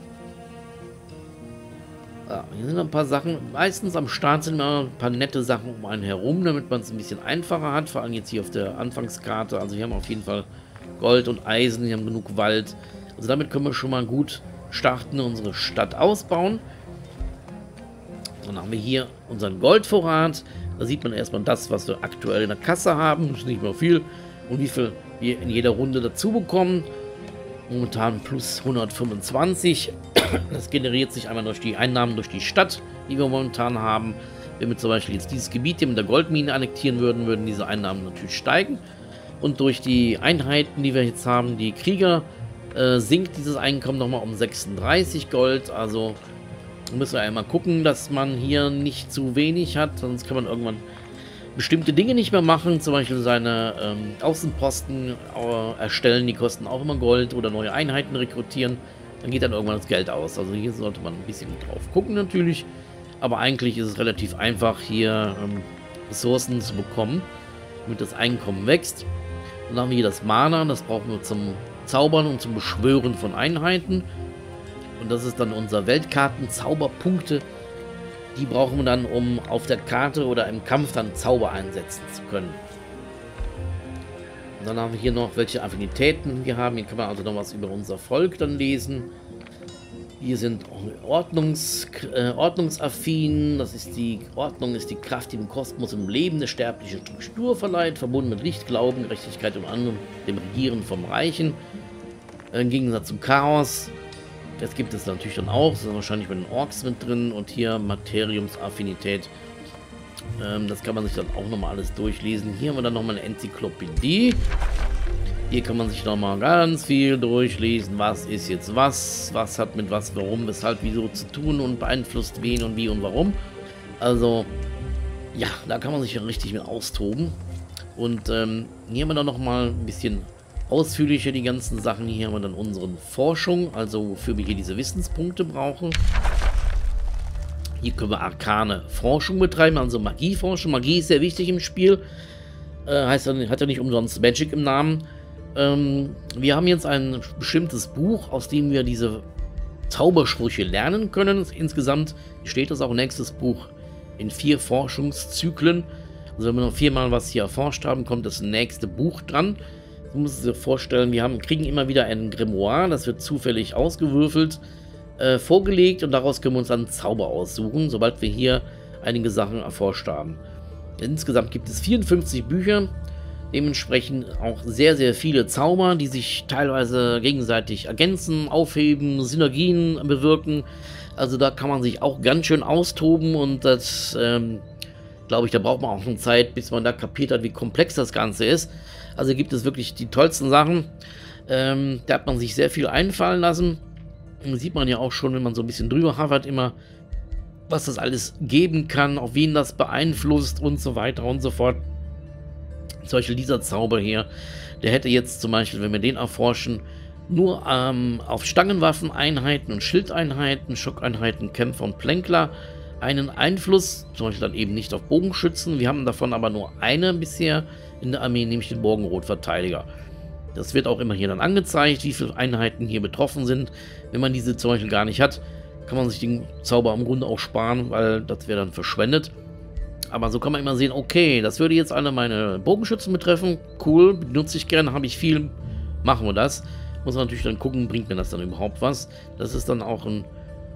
Ja, hier sind ein paar Sachen. Meistens am Start sind immer ein paar nette Sachen um einen herum, damit man es ein bisschen einfacher hat. Vor allem jetzt hier auf der Anfangskarte. Also hier haben wir auf jeden Fall Gold und Eisen. Hier haben wir genug Wald. Also damit können wir schon mal gut starten, unsere Stadt ausbauen. Dann haben wir hier unseren Goldvorrat. Da sieht man erstmal das, was wir aktuell in der Kasse haben. Das ist nicht mehr viel. Und wie viel wir in jeder Runde dazu bekommen. Momentan plus 125. Das generiert sich einmal durch die Einnahmen durch die Stadt, die wir momentan haben. Wenn wir zum Beispiel jetzt dieses Gebiet hier mit der Goldmine annektieren würden, würden diese Einnahmen natürlich steigen. Und durch die Einheiten, die wir jetzt haben, die Krieger, sinkt dieses Einkommen nochmal um 36 Gold. Also müssen wir einmal gucken, dass man hier nicht zu wenig hat. Sonst kann man irgendwann bestimmte Dinge nicht mehr machen. Zum Beispiel seine Außenposten erstellen. Die kosten auch immer Gold. Oder neue Einheiten rekrutieren. Dann geht dann irgendwann das Geld aus. Also hier sollte man ein bisschen drauf gucken natürlich. Aber eigentlich ist es relativ einfach, hier Ressourcen zu bekommen, damit das Einkommen wächst. Dann haben wir hier das Mana. Das brauchen wir zum Zaubern und zum Beschwören von Einheiten. Und das ist dann unser Weltkarten-Zauberpunkte. Die brauchen wir dann, um auf der Karte oder im Kampf dann Zauber einsetzen zu können. Und dann haben wir hier noch, welche Affinitäten wir haben. Hier kann man also noch was über unser Volk dann lesen. Hier sind ordnungsaffin. Das ist die Ordnung, ist die Kraft, die dem Kosmos im Leben eine sterbliche Struktur verleiht, verbunden mit Licht, Glauben, Gerechtigkeit und anderem, dem Regieren vom Reichen. Im Gegensatz zum Chaos. Das gibt es natürlich dann auch. Das ist wahrscheinlich bei den Orks mit drin. Und hier Materiumsaffinität. Das kann man sich dann auch nochmal alles durchlesen. Hier haben wir dann nochmal eine Enzyklopädie. Hier kann man sich nochmal ganz viel durchlesen. Was ist jetzt was? Was hat mit was, warum, weshalb, wieso zu tun und beeinflusst wen und wie und warum. Also, ja, da kann man sich ja richtig mit austoben. Und hier haben wir dann nochmal ein bisschen ausführlicher die ganzen Sachen. Hier haben wir dann unsere Forschung, also wofür wir hier diese Wissenspunkte brauchen. Hier können wir arkane Forschung betreiben, also Magieforschung. Magie ist sehr wichtig im Spiel. Hat ja nicht umsonst Magic im Namen. Wir haben jetzt ein bestimmtes Buch, aus dem wir diese Zaubersprüche lernen können. Insgesamt steht das auch nächstes Buch in 4 Forschungszyklen. Also wenn wir noch 4-mal was hier erforscht haben, kommt das nächste Buch dran. Du musst dir vorstellen, wir kriegen immer wieder ein Grimoire, das wird zufällig ausgewürfelt, vorgelegt und daraus können wir uns dann Zauber aussuchen, sobald wir hier einige Sachen erforscht haben. Insgesamt gibt es 54 Bücher, dementsprechend auch sehr, sehr viele Zauber, die sich teilweise gegenseitig ergänzen, aufheben, Synergien bewirken. Also da kann man sich auch ganz schön austoben und das, glaube ich, da braucht man auch eine Zeit, bis man da kapiert hat, wie komplex das Ganze ist. Also gibt es wirklich die tollsten Sachen. Da hat man sich sehr viel einfallen lassen. Und sieht man ja auch schon, wenn man so ein bisschen drüber havert, immer, was das alles geben kann, auf wen das beeinflusst und so weiter und so fort. Zum Beispiel dieser Zauber hier, der hätte jetzt zum Beispiel, wenn wir den erforschen, nur auf Stangenwaffeneinheiten und Schildeinheiten, Schockeinheiten, Kämpfer und Plänkler einen Einfluss, zum Beispiel dann eben nicht auf Bogenschützen. Wir haben davon aber nur eine bisher in der Armee, nämlich den Morgenrotverteidiger. Das wird auch immer hier dann angezeigt, wie viele Einheiten hier betroffen sind. Wenn man diese zum Beispiel gar nicht hat, kann man sich den Zauber im Grunde auch sparen, weil das wäre dann verschwendet. Aber so kann man immer sehen, okay, das würde jetzt alle meine Bogenschützen betreffen. Cool, benutze ich gerne, habe ich viel, machen wir das. Muss man natürlich dann gucken, bringt mir das dann überhaupt was. Das ist dann auch ein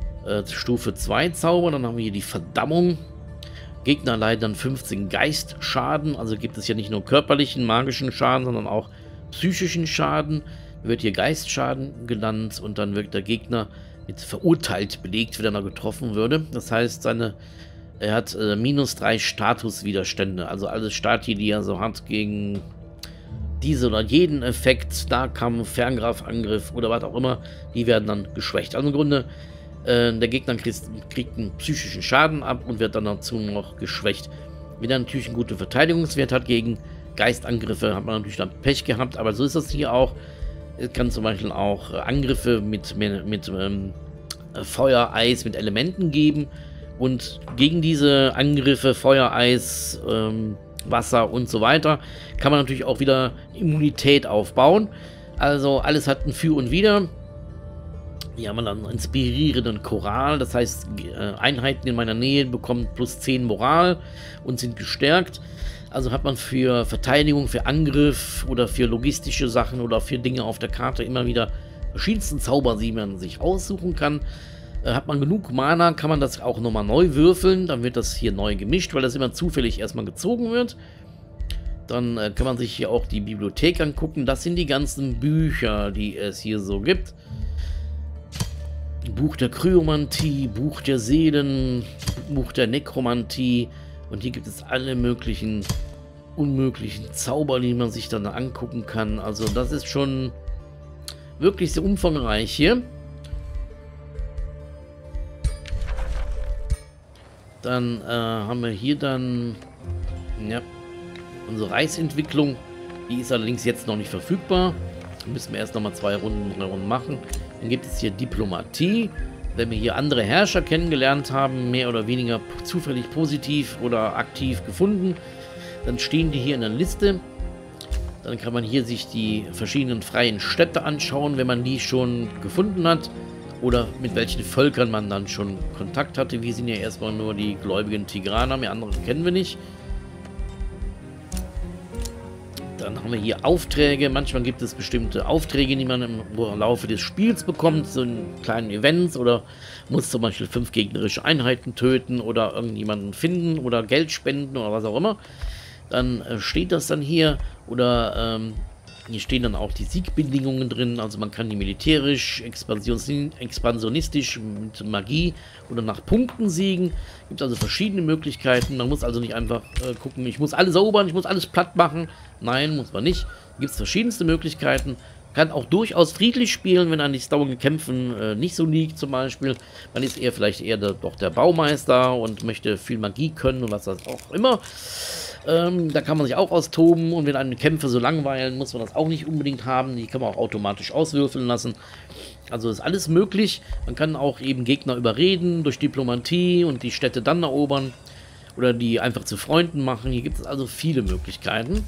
Stufe 2 Zauber. Dann haben wir hier die Verdammung. Gegner leiden dann 15 Geistschaden. Also gibt es ja nicht nur körperlichen, magischen Schaden, sondern auch psychischen Schaden. Wird hier Geistschaden genannt und dann wird der Gegner mit verurteilt belegt, wenn er getroffen würde. Das heißt, er hat -3 Statuswiderstände. Also alle Stati, die er so hat gegen diese oder jeden Effekt, Nahkampf, Ferngrafangriff oder was auch immer, die werden dann geschwächt. Also im Grunde, der Gegner kriegt einen psychischen Schaden ab und wird dann dazu noch geschwächt. Wenn er natürlich einen guten Verteidigungswert hat gegen Geistangriffe, hat man natürlich dann Pech gehabt, aber so ist das hier auch. Es kann zum Beispiel auch Angriffe mit Feuer, Eis mit Elementen geben. Und gegen diese Angriffe, Feuer, Eis, Wasser und so weiter, kann man natürlich auch wieder Immunität aufbauen. Also alles hat ein Für und Wider. Hier haben wir dann einen inspirierenden Choral, das heißt, Einheiten in meiner Nähe bekommen +10 Moral und sind gestärkt. Also hat man für Verteidigung, für Angriff oder für logistische Sachen oder für Dinge auf der Karte immer wieder verschiedensten Zauber, die man sich aussuchen kann. Hat man genug Mana, kann man das auch nochmal neu würfeln. Dann wird das hier neu gemischt, weil das immer zufällig erstmal gezogen wird. Dann kann man sich hier auch die Bibliothek angucken. Das sind die ganzen Bücher, die es hier so gibt. Buch der Kryomantie, Buch der Seelen, Buch der Nekromantie. Und hier gibt es alle möglichen, unmöglichen Zauber, die man sich dann angucken kann. Also das ist schon wirklich sehr umfangreich hier. Dann haben wir hier dann ja, unsere Reisentwicklung. Die ist allerdings jetzt noch nicht verfügbar. Da müssen wir erst nochmal 2 Runden, 3 Runden machen. Dann gibt es hier Diplomatie. Wenn wir hier andere Herrscher kennengelernt haben, mehr oder weniger zufällig positiv oder aktiv gefunden, dann stehen die hier in der Liste. Dann kann man hier sich die verschiedenen freien Städte anschauen, wenn man die schon gefunden hat. Oder mit welchen Völkern man dann schon Kontakt hatte. Wir sind ja erstmal nur die gläubigen Tigraner, mehr andere kennen wir nicht. Dann haben wir hier Aufträge. Manchmal gibt es bestimmte Aufträge, die man im Laufe des Spiels bekommt, so in kleinen Events, oder muss zum Beispiel 5 gegnerische Einheiten töten oder irgendjemanden finden oder Geld spenden oder was auch immer. Dann steht das dann hier, oder hier stehen dann auch die Siegbedingungen drin, also man kann die militärisch, expansionistisch, mit Magie oder nach Punkten siegen. Gibt also verschiedene Möglichkeiten. Man muss also nicht einfach gucken, ich muss alles erobern, ich muss alles platt machen. Nein, muss man nicht. Gibt es verschiedenste Möglichkeiten. Kann auch durchaus friedlich spielen, wenn an das dauernde Kämpfen nicht so liegt zum Beispiel. Man ist vielleicht eher doch der Baumeister und möchte viel Magie können und was das auch immer. Da kann man sich auch austoben, und wenn einem Kämpfe so langweilen, muss man das auch nicht unbedingt haben. Die kann man auch automatisch auswürfeln lassen. Also ist alles möglich. Man kann auch eben Gegner überreden durch Diplomatie und die Städte dann erobern oder die einfach zu Freunden machen. Hier gibt es also viele Möglichkeiten.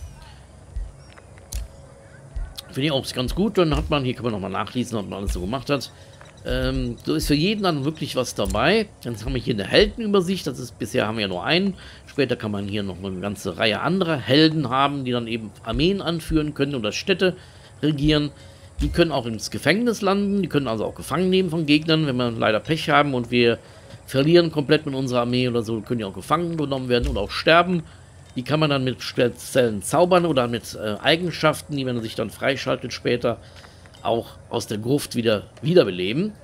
Finde ich auch ganz gut. Dann hat man, hier kann man nochmal nachlesen, was man alles so gemacht hat. So ist für jeden dann wirklich was dabei. Jetzt haben wir hier eine Heldenübersicht. Das ist, bisher haben wir ja nur einen. Später kann man hier noch eine ganze Reihe anderer Helden haben, die dann eben Armeen anführen können oder Städte regieren. Die können auch ins Gefängnis landen. Die können also auch gefangen nehmen von Gegnern, wenn wir leider Pech haben und wir verlieren komplett mit unserer Armee oder so, können die auch gefangen genommen werden oder auch sterben. Die kann man dann mit speziellen Zaubern oder mit Eigenschaften, die man sich dann freischaltet später, auch aus der Gruft wiederbeleben.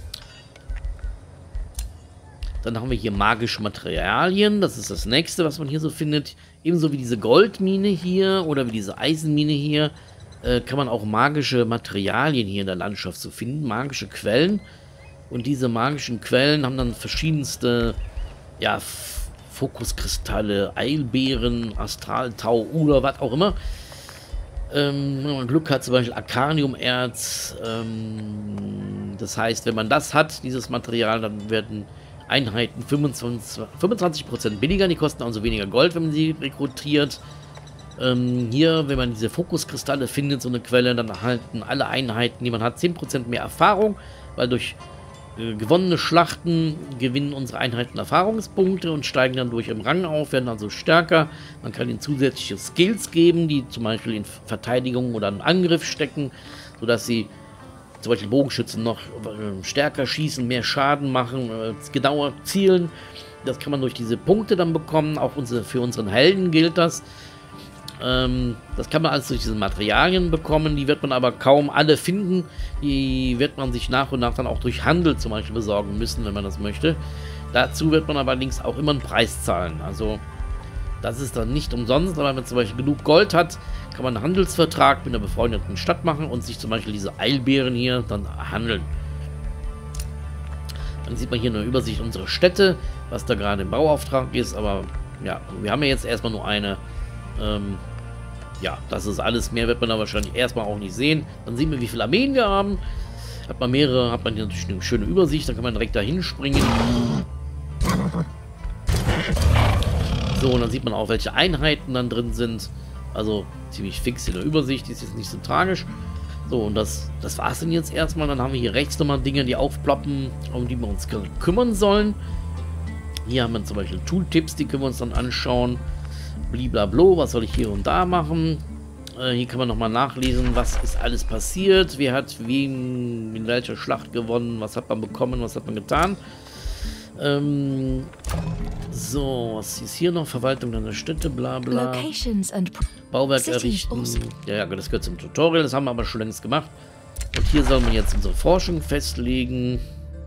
Dann haben wir hier magische Materialien. Das ist das nächste, was man hier so findet. Ebenso wie diese Goldmine hier oder wie diese Eisenmine hier, kann man auch magische Materialien hier in der Landschaft so finden. Magische Quellen. Und diese magischen Quellen haben dann verschiedenste, ja, Fokuskristalle, Eilbeeren, Astraltau oder was auch immer. Wenn man Glück hat, zum Beispiel Arcanium-Erz. Das heißt, wenn man das hat, dieses Material, dann werden Einheiten 25% billiger. Die kosten also weniger Gold, wenn man sie rekrutiert. Hier, wenn man diese Fokuskristalle findet, so eine Quelle, dann erhalten alle Einheiten, die man hat, 10% mehr Erfahrung, weil durch gewonnene Schlachten gewinnen unsere Einheiten Erfahrungspunkte und steigen dann durch im Rang auf, werden also stärker. Man kann ihnen zusätzliche Skills geben, die zum Beispiel in Verteidigung oder in Angriff stecken, sodass sie zum Beispiel Bogenschützen noch stärker schießen, mehr Schaden machen, genauer zielen. Das kann man durch diese Punkte dann bekommen. Auch für unseren Helden gilt das. Das kann man alles durch diese Materialien bekommen, die wird man aber kaum alle finden. Die wird man sich nach und nach dann auch durch Handel zum Beispiel besorgen müssen, wenn man das möchte. Dazu wird man allerdings auch immer einen Preis zahlen. Also das ist dann nicht umsonst, aber wenn man zum Beispiel genug Gold hat, kann man einen Handelsvertrag mit einer befreundeten Stadt machen und sich zum Beispiel diese Eilbeeren hier dann handeln. Dann sieht man hier eine Übersicht unserer Städte, was da gerade im Bauauftrag ist, aber ja, wir haben ja jetzt erstmal nur eine. Ja, das ist alles. Mehr wird man da wahrscheinlich erstmal auch nicht sehen. Dann sehen wir, wie viele Armeen wir haben. Hat man mehrere, hat man hier natürlich eine schöne Übersicht, da kann man direkt dahin springen. So, und dann sieht man auch, welche Einheiten dann drin sind. Also ziemlich fix in der Übersicht, ist jetzt nicht so tragisch. So, und das war's dann jetzt erstmal. Dann haben wir hier rechts nochmal Dinge, die aufploppen, um die wir uns kümmern sollen. Hier haben wir zum Beispiel Tooltips, die können wir uns dann anschauen. Bliblablo, was soll ich hier und da machen? Hier kann man nochmal nachlesen, was ist alles passiert, wer hat wen in welcher Schlacht gewonnen, was hat man bekommen, was hat man getan. So, was ist hier noch? Verwaltung deiner Städte, bla bla. Bauwerk errichten. Ja, das gehört zum Tutorial, das haben wir aber schon längst gemacht. Und hier soll man jetzt unsere Forschung festlegen.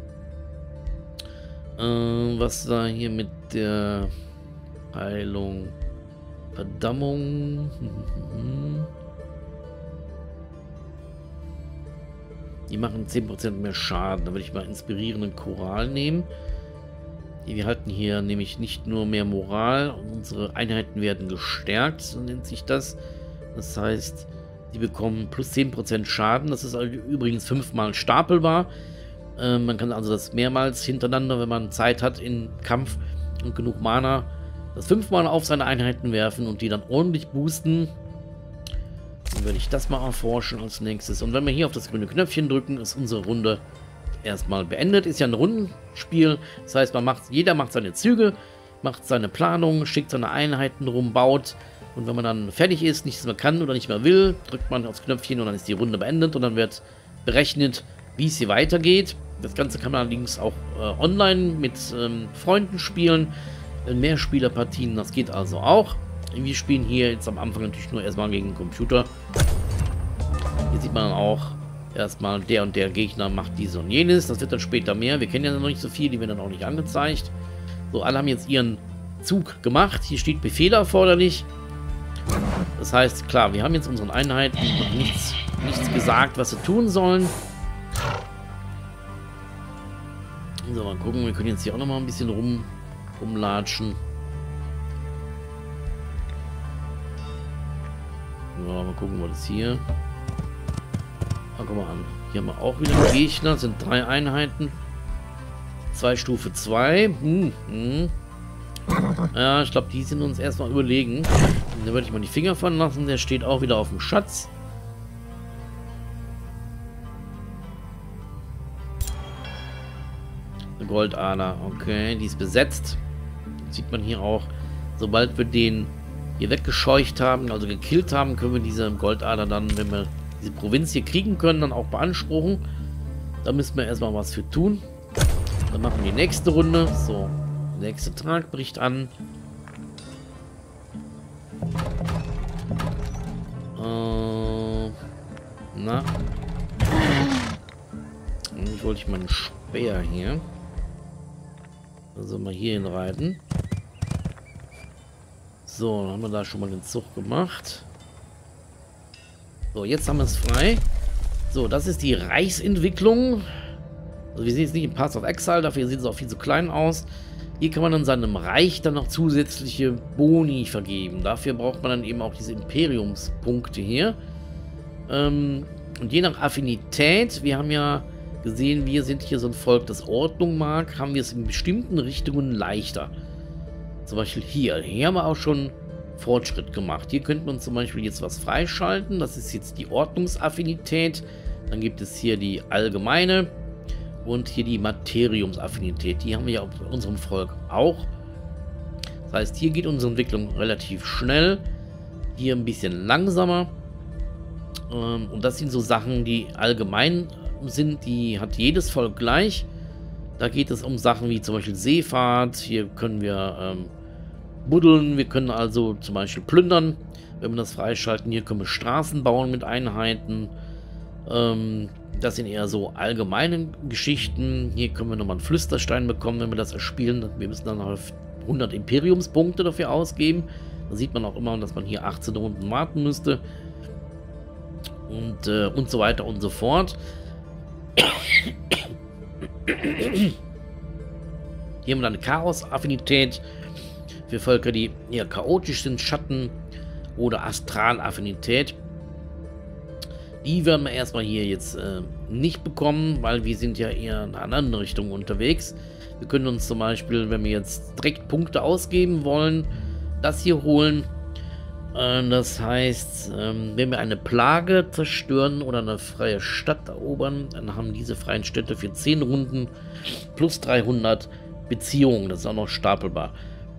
Was da hier mit der Heilung, Verdammung. Die machen 10% mehr Schaden. Da würde ich mal inspirierenden Choral nehmen. Wir halten hier nämlich nicht nur mehr Moral, unsere Einheiten werden gestärkt, so nennt sich das. Das heißt, die bekommen plus 10% Schaden. Das ist übrigens 5-mal stapelbar. Man kann also das mehrmals hintereinander, wenn man Zeit hat in Kampf und genug Mana, das 5-mal auf seine Einheiten werfen und die dann ordentlich boosten. Dann werde ich das mal erforschen als nächstes. Und wenn wir hier auf das grüne Knöpfchen drücken, ist unsere Runde erstmal beendet. Ist ja ein Rundenspiel. Das heißt, jeder macht seine Züge, macht seine Planung, schickt seine Einheiten rum, baut. Und wenn man dann fertig ist, nichts mehr kann oder nicht mehr will, drückt man aufs Knöpfchen und dann ist die Runde beendet. Und dann wird berechnet, wie es hier weitergeht. Das Ganze kann man allerdings auch online mit Freunden spielen. Mehrspielerpartien, das geht also auch. Wir spielen hier jetzt am Anfang natürlich nur erstmal gegen den Computer. Hier sieht man auch erstmal, der und der Gegner macht dies und jenes. Das wird dann später mehr. Wir kennen ja noch nicht so viel, die werden dann auch nicht angezeigt. So, alle haben jetzt ihren Zug gemacht. Hier steht Befehl erforderlich. Das heißt, klar, wir haben jetzt unseren Einheiten noch nichts gesagt, was sie tun sollen. So, mal gucken, wir können jetzt hier auch noch mal ein bisschen rumlatschen. Ja, mal gucken, was ist hier. Ah, guck mal an. Hier haben wir auch wieder einen Gegner. Das sind 3 Einheiten. 2 Stufe 2. Ja, ich glaube, die sind uns erstmal überlegen. Da würde ich mal die Finger von lassen. Der steht auch wieder auf dem Schatz. Eine Goldader. Okay, die ist besetzt. Das sieht man hier auch. Sobald wir den hier weggescheucht haben, also gekillt haben, können wir diese Goldader dann, wenn wir diese Provinz hier kriegen können, dann auch beanspruchen. Da müssen wir erstmal was für tun. Dann machen wir die nächste Runde. So, der nächste Tag bricht an. Na. Jetzt wollte ich meinen Speer hier. Also mal hier hinreiten. So, dann haben wir da schon mal den Zug gemacht. So, jetzt haben wir es frei. So, das ist die Reichsentwicklung. Also wir sehen jetzt nicht im Path of Exile, dafür sieht es auch viel zu klein aus. Hier kann man dann seinem Reich dann noch zusätzliche Boni vergeben. Dafür braucht man dann eben auch diese Imperiumspunkte hier. Und je nach Affinität, wir haben ja gesehen, wir sind hier so ein Volk, das Ordnung mag, haben wir es in bestimmten Richtungen leichter. Zum Beispiel hier. Hier haben wir auch schon Fortschritt gemacht. Hier könnte man zum Beispiel jetzt was freischalten. Das ist jetzt die Ordnungsaffinität. Dann gibt es hier die allgemeine und hier die Materiumsaffinität. Die haben wir ja auf unserem Volk auch. Das heißt, hier geht unsere Entwicklung relativ schnell. Hier ein bisschen langsamer. Und das sind so Sachen, die allgemein sind. Die hat jedes Volk gleich. Da geht es um Sachen wie zum Beispiel Seefahrt. Hier können wir buddeln. Wir können also zum Beispiel plündern, wenn wir das freischalten. Hier können wir Straßen bauen mit Einheiten. Das sind eher so allgemeine Geschichten. Hier können wir nochmal einen Flüsterstein bekommen, wenn wir das erspielen. Wir müssen dann auf 100 Imperiumspunkte dafür ausgeben. Da sieht man auch immer, dass man hier 18 Runden warten müsste. Und so weiter und so fort. Hier haben wir dann eine Chaos-Affinität für Völker, die eher chaotisch sind, Schatten oder Astral-Affinität. Die werden wir erstmal hier jetzt nicht bekommen, weil wir sind ja eher in eine andere Richtung unterwegs. Wir können uns zum Beispiel, wenn wir jetzt direkt Punkte ausgeben wollen, das hier holen. Das heißt, wenn wir eine Plage zerstören oder eine freie Stadt erobern, dann haben diese freien Städte für 10 Runden plus 300 Beziehungen. Das ist auch noch stapelbar.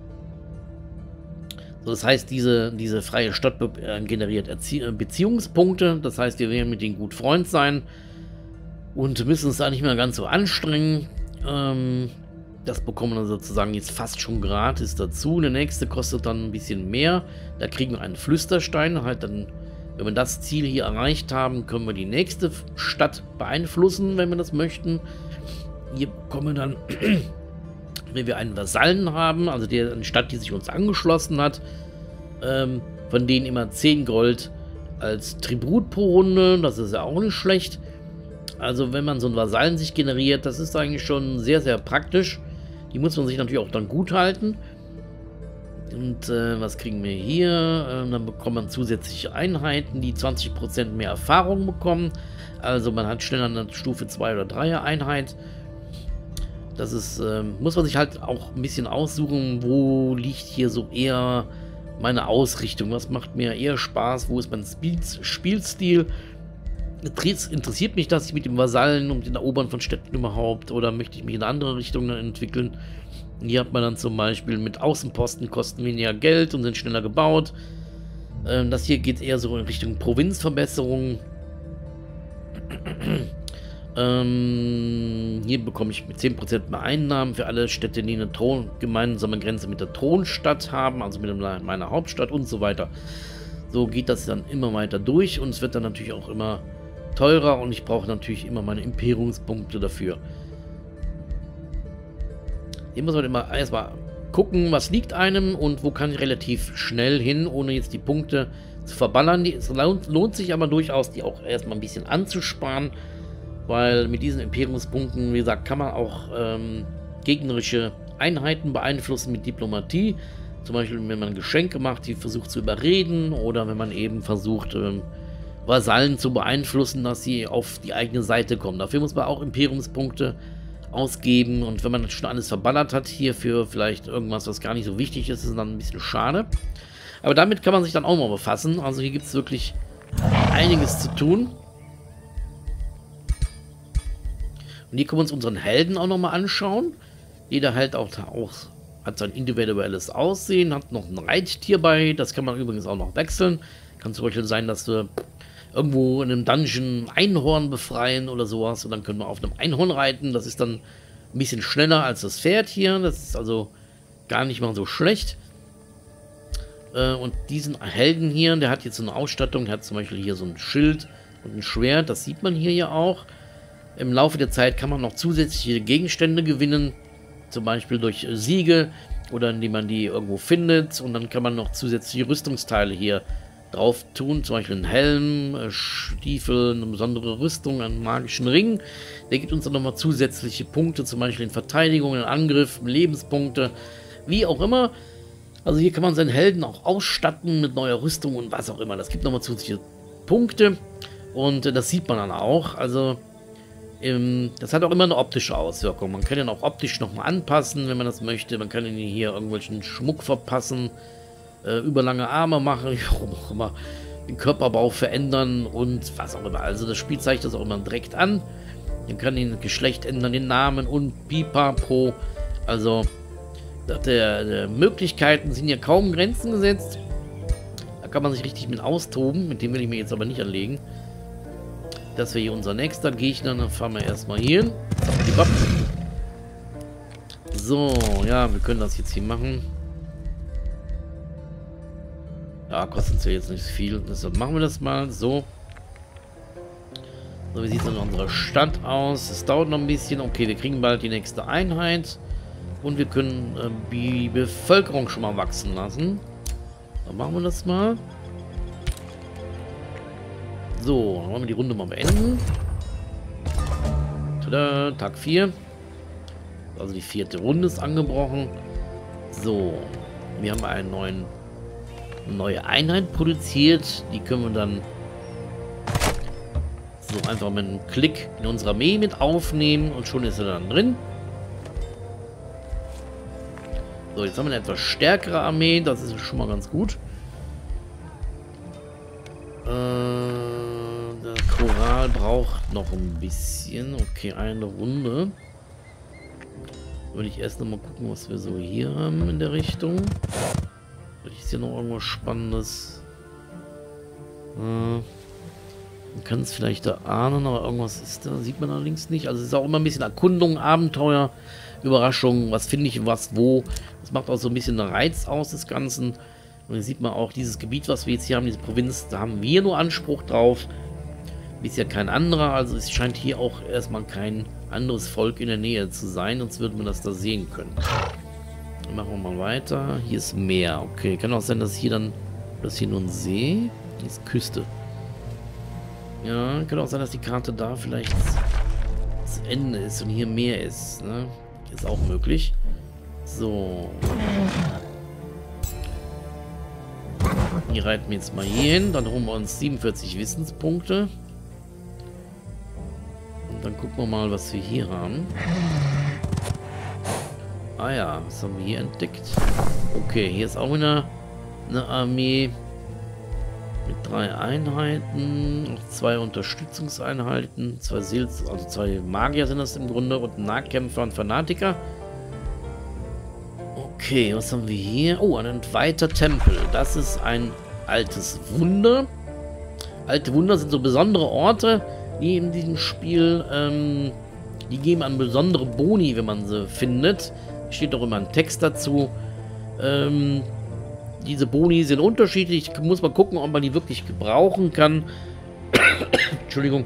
So, das heißt, diese freie Stadt generiert Beziehungspunkte. Das heißt, wir werden mit denen gut Freund sein und müssen uns da nicht mehr ganz so anstrengen. Das bekommen wir sozusagen jetzt fast schon gratis dazu. Der nächste kostet dann ein bisschen mehr. Da kriegen wir einen Flüsterstein. Halt dann, wenn wir das Ziel hier erreicht haben, können wir die nächste Stadt beeinflussen, wenn wir das möchten. Hier bekommen wir dann, wenn wir einen Vasallen haben, also eine Stadt, die sich uns angeschlossen hat, von denen immer 10 Gold als Tribut pro Runde. Das ist ja auch nicht schlecht. Also wenn man so einen Vasallen sich generiert, das ist eigentlich schon sehr, sehr praktisch. Die muss man sich natürlich auch dann gut halten. Und was kriegen wir hier? Dann bekommt man zusätzliche Einheiten, die 20% mehr Erfahrung bekommen. Also man hat schneller eine Stufe 2 oder 3er Einheit. Das ist, muss man sich halt auch ein bisschen aussuchen, wo liegt hier so eher meine Ausrichtung. Was macht mir eher Spaß? Wo ist mein Spielstil? Interessiert mich das mit dem Vasallen und dem Erobern von Städten überhaupt, oder möchte ich mich in eine andere Richtung entwickeln? Hier hat man dann zum Beispiel mit Außenposten kosten weniger Geld und sind schneller gebaut. Das hier geht eher so in Richtung Provinzverbesserung. Hier bekomme ich mit 10% mehr Einnahmen für alle Städte, die eine gemeinsame Grenze mit der Thronstadt haben, also mit meiner Hauptstadt und so weiter. So geht das dann immer weiter durch und es wird dann natürlich auch immer teurer und ich brauche natürlich immer meine Imperiumspunkte dafür. Hier muss man immer erstmal gucken, was liegt einem und wo kann ich relativ schnell hin, ohne jetzt die Punkte zu verballern. Es lohnt sich aber durchaus, die auch erstmal ein bisschen anzusparen, weil mit diesen Imperiumspunkten, wie gesagt, kann man auch gegnerische Einheiten beeinflussen mit Diplomatie. Zum Beispiel, wenn man Geschenke macht, die versucht zu überreden, oder wenn man eben versucht, Vasallen zu beeinflussen, dass sie auf die eigene Seite kommen. Dafür muss man auch Imperiumspunkte ausgeben, und wenn man schon alles verballert hat hier für vielleicht irgendwas, was gar nicht so wichtig ist, ist es dann ein bisschen schade. Aber damit kann man sich dann auch mal befassen. Also hier gibt es wirklich einiges zu tun. Und hier können wir uns unseren Helden auch nochmal anschauen. Jeder Held auch hat sein individuelles Aussehen, hat noch ein Reittier bei, das kann man übrigens auch noch wechseln. Kann zum Beispiel sein, dass wir irgendwo in einem Dungeon ein Einhorn befreien oder sowas, und dann können wir auf einem Einhorn reiten. Das ist dann ein bisschen schneller als das Pferd hier, das ist also gar nicht mal so schlecht. Und diesen Helden hier, der hat jetzt eine Ausstattung, der hat zum Beispiel hier so ein Schild und ein Schwert, das sieht man hier ja auch. Im Laufe der Zeit kann man noch zusätzliche Gegenstände gewinnen, zum Beispiel durch Siege oder indem man die irgendwo findet, und dann kann man noch zusätzliche Rüstungsteile hier drauf tun, zum Beispiel einen Helm, Stiefel, eine besondere Rüstung, einen magischen Ring. Der gibt uns dann nochmal zusätzliche Punkte, zum Beispiel in Verteidigung, in Angriff, Lebenspunkte, wie auch immer. Also hier kann man seinen Helden auch ausstatten mit neuer Rüstung und was auch immer. Das gibt nochmal zusätzliche Punkte, und das sieht man dann auch. Also das hat auch immer eine optische Auswirkung. Man kann ihn auch optisch nochmal anpassen, wenn man das möchte. Man kann ihn hier irgendwelchen Schmuck verpassen, überlange Arme machen, warum auch immer, den Körperbau verändern und was auch immer. Also das Spiel zeigt das auch immer direkt an. Man kann den Geschlecht ändern, den Namen und pipapo. Also der Möglichkeiten sind ja kaum Grenzen gesetzt. Da kann man sich richtig mit austoben. Mit dem will ich mir jetzt aber nicht anlegen. Das wäre hier unser nächster Gegner. Dann fahren wir erstmal hier hin. So, ja, wir können das jetzt hier machen. Ja, kostet ja jetzt nicht viel. Deshalb machen wir das mal so. So, wie sieht es in unserer Stadt aus? Es dauert noch ein bisschen. Okay, wir kriegen bald die nächste Einheit. Und wir können die Bevölkerung schon mal wachsen lassen. Dann machen wir das mal. So, dann wollen wir die Runde mal beenden. Tada, Tag 4. Also die 4. Runde ist angebrochen. So, wir haben eine neue Einheit produziert. Die können wir dann So, einfach mit einem Klick in unsere Armee mit aufnehmen und schon ist er dann drin. So, jetzt haben wir eine etwas stärkere Armee, das ist schon mal ganz gut. Der Choral braucht noch ein bisschen. Okay, eine Runde. Würde ich erst noch mal gucken, was wir so hier haben in der Richtung. Vielleicht ist hier noch irgendwas Spannendes. Man kann es vielleicht da ahnen, aber irgendwas ist da, sieht man allerdings nicht. Also es ist auch immer ein bisschen Erkundung, Abenteuer, Überraschung, was finde ich, was, wo. Das macht auch so ein bisschen einen Reiz aus des Ganzen. Und hier sieht man auch dieses Gebiet, was wir jetzt hier haben, diese Provinz, da haben wir nur Anspruch drauf. Bisher kein anderer, also es scheint hier auch erstmal kein anderes Volk in der Nähe zu sein, sonst würden wir das da sehen können. Dann machen wir mal weiter. Hier ist Meer, okay. Kann auch sein, dass hier dann, das hier nur ein See, hier ist Küste. Ja, kann auch sein, dass die Karte da vielleicht das Ende ist und hier Meer ist, ne? Ist auch möglich. So. Hier reiten wir jetzt mal hier hin, dann holen wir uns 47 Wissenspunkte. Und dann gucken wir mal, was wir hier haben. Ah ja, was haben wir hier entdeckt? Okay, hier ist auch wieder eine Armee mit 3 Einheiten, 2 Unterstützungseinheiten, 2 also 2 Magier sind das im Grunde und Nahkämpfer und Fanatiker. Okay, was haben wir hier? Oh, ein entweihter Tempel. Das ist ein altes Wunder. Alte Wunder sind so besondere Orte, die in diesem Spiel, die geben an besondere Boni, wenn man sie findet. Steht auch immer ein Text dazu. Diese Boni sind unterschiedlich. Muss man gucken, ob man die wirklich gebrauchen kann. Entschuldigung.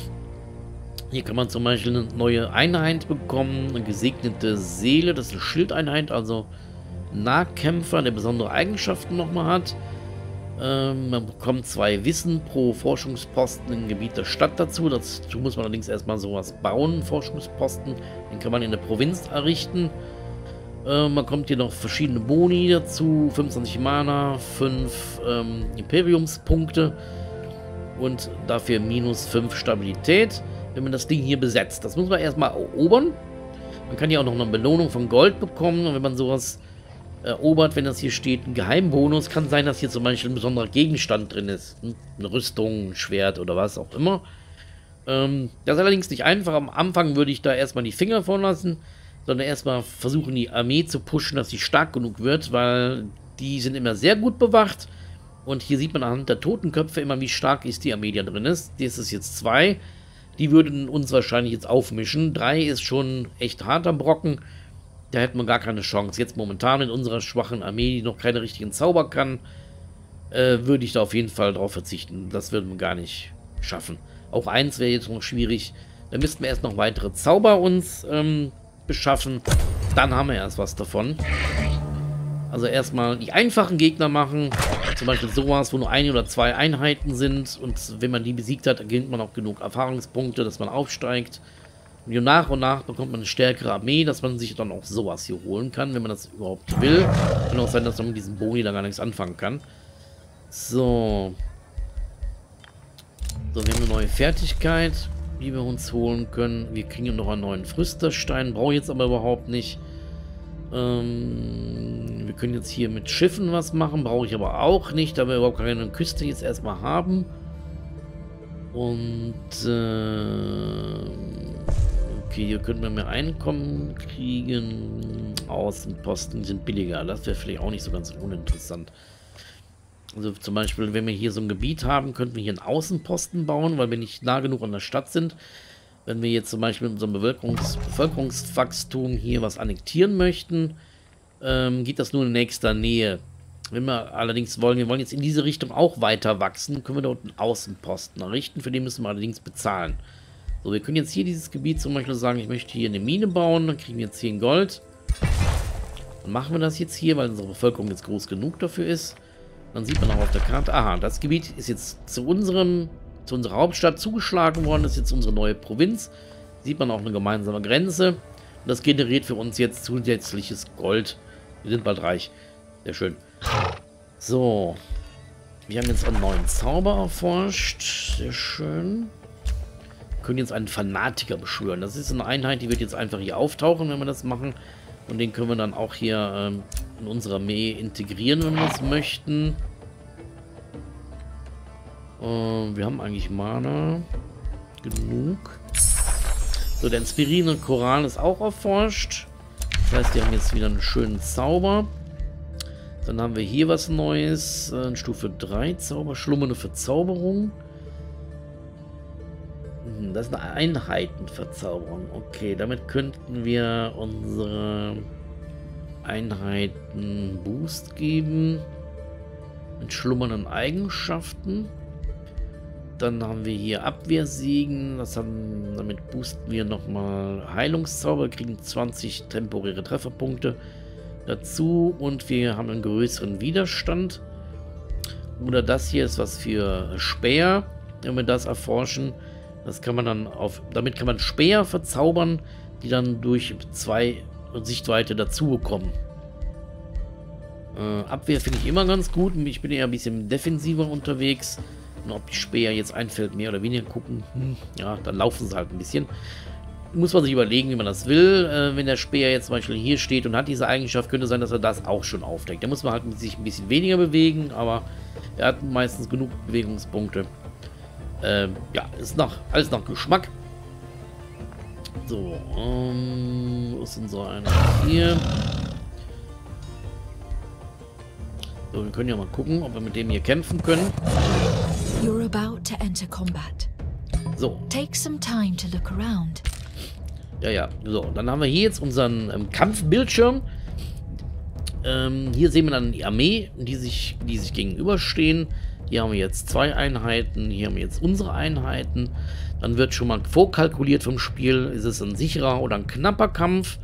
Hier kann man zum Beispiel eine neue Einheit bekommen. Eine gesegnete Seele. Das ist eine Schildeinheit. Also Nahkämpfer, der besondere Eigenschaften nochmal hat. Man bekommt 2 Wissen pro Forschungsposten im Gebiet der Stadt dazu. Dazu muss man allerdings erstmal sowas bauen. Forschungsposten. Den kann man in der Provinz errichten. Man kommt hier noch verschiedene Boni dazu, 25 Mana, 5 Imperiumspunkte und dafür minus 5 Stabilität, wenn man das Ding hier besetzt. Das muss man erstmal erobern. Man kann hier auch noch eine Belohnung von Gold bekommen und wenn man sowas erobert, wenn das hier steht, ein Geheimbonus, kann sein, dass hier zum Beispiel ein besonderer Gegenstand drin ist. Eine Rüstung, ein Schwert oder was auch immer. Das ist allerdings nicht einfach. Am Anfang würde ich da erstmal die Finger von lassen, sondern erstmal versuchen, die Armee zu pushen, dass sie stark genug wird, weil die sind immer sehr gut bewacht. Und hier sieht man anhand der Totenköpfe immer, wie stark ist die Armee, die da drin ist. Das ist jetzt 2. Die würden uns wahrscheinlich jetzt aufmischen. 3 ist schon echt harter Brocken. Da hätten wir gar keine Chance. Jetzt momentan in unserer schwachen Armee, die noch keine richtigen Zauber kann, würde ich da auf jeden Fall drauf verzichten. Das würden wir gar nicht schaffen. Auch 1 wäre jetzt noch schwierig. Da müssten wir erst noch weitere Zauber uns beschaffen, dann haben wir erst was davon. Also erstmal die einfachen Gegner machen, zum Beispiel sowas, wo nur 1 oder 2 Einheiten sind und wenn man die besiegt hat, gewinnt man auch genug Erfahrungspunkte, dass man aufsteigt. Und nach bekommt man eine stärkere Armee, dass man sich dann auch sowas hier holen kann, wenn man das überhaupt will. Kann auch sein, dass man mit diesem Boni da gar nichts anfangen kann. So. So, wir haben eine neue Fertigkeit, die wir uns holen können. Wir kriegen noch einen neuen Früsterstein, brauche ich jetzt aber überhaupt nicht. Wir können jetzt hier mit Schiffen was machen, brauche ich aber auch nicht, da wir überhaupt keine Küste jetzt erstmal haben. Und okay, hier könnten wir mehr Einkommen kriegen. Außenposten sind billiger, das wäre vielleicht auch nicht so ganz uninteressant. Also zum Beispiel, wenn wir hier so ein Gebiet haben, könnten wir hier einen Außenposten bauen, weil wir nicht nah genug an der Stadt sind. Wenn wir jetzt zum Beispiel mit so einem Bevölkerungswachstum hier was annektieren möchten, geht das nur in nächster Nähe. Wenn wir allerdings wollen, wir wollen jetzt in diese Richtung auch weiter wachsen, können wir dort einen Außenposten errichten, für den müssen wir allerdings bezahlen. So, wir können jetzt hier dieses Gebiet zum Beispiel sagen, ich möchte hier eine Mine bauen, dann kriegen wir 10 Gold. Dann machen wir das jetzt hier, weil unsere Bevölkerung jetzt groß genug dafür ist. Dann sieht man auch auf der Karte, aha, das Gebiet ist jetzt zu unserer Hauptstadt zugeschlagen worden, das ist jetzt unsere neue Provinz. Sieht man auch eine gemeinsame Grenze. Und das generiert für uns jetzt zusätzliches Gold. Wir sind bald reich. Sehr schön. So. Wir haben jetzt einen neuen Zauber erforscht. Sehr schön. können jetzt einen Fanatiker beschwören. Das ist eine Einheit, die wird jetzt einfach hier auftauchen, wenn wir das machen. Und den können wir dann auch hier in unsere Armee integrieren, wenn wir das möchten. Wir haben eigentlich Mana genug. So, der inspirierende Choral ist auch erforscht. Das heißt, die haben jetzt wieder einen schönen Zauber. Dann haben wir hier was Neues. Stufe 3 Zauber, schlummernde Verzauberung. Das ist eine Einheitenverzauberung. Okay, damit könnten wir unsere Einheiten Boost geben. Mit schlummernden Eigenschaften. Dann haben wir hier Abwehrsegen. Damit boosten wir nochmal Heilungszauber. Kriegen 20 temporäre Trefferpunkte dazu. Und wir haben einen größeren Widerstand. Oder das hier ist was für Späher. Wenn wir das erforschen. Das kann man dann damit kann man Späher verzaubern, die dann durch 2 Sichtweite dazu bekommen. Abwehr finde ich immer ganz gut. Ich bin eher ein bisschen defensiver unterwegs. Und ob die Späher jetzt einfällt, mehr oder weniger gucken. Ja, dann laufen sie halt ein bisschen. Muss man sich überlegen, wie man das will. Wenn der Späher jetzt zum Beispiel hier steht und hat diese Eigenschaft, könnte sein, dass er das auch schon aufdeckt. Da muss man halt sich ein bisschen weniger bewegen, aber er hat meistens genug Bewegungspunkte. Ja, ist alles nach Geschmack. So, wo ist unser einer hier? So, wir können ja mal gucken, ob wir mit dem hier kämpfen können. You're about to enter combat. So. Take some time to look around. Ja. So, dann haben wir hier jetzt unseren Kampfbildschirm. Hier sehen wir dann die Armee, die sich gegenüberstehen. Hier haben wir jetzt 2 Einheiten, hier haben wir jetzt unsere Einheiten. Dann wird schon mal vorkalkuliert vom Spiel, ist es ein sicherer oder ein knapper Kampf.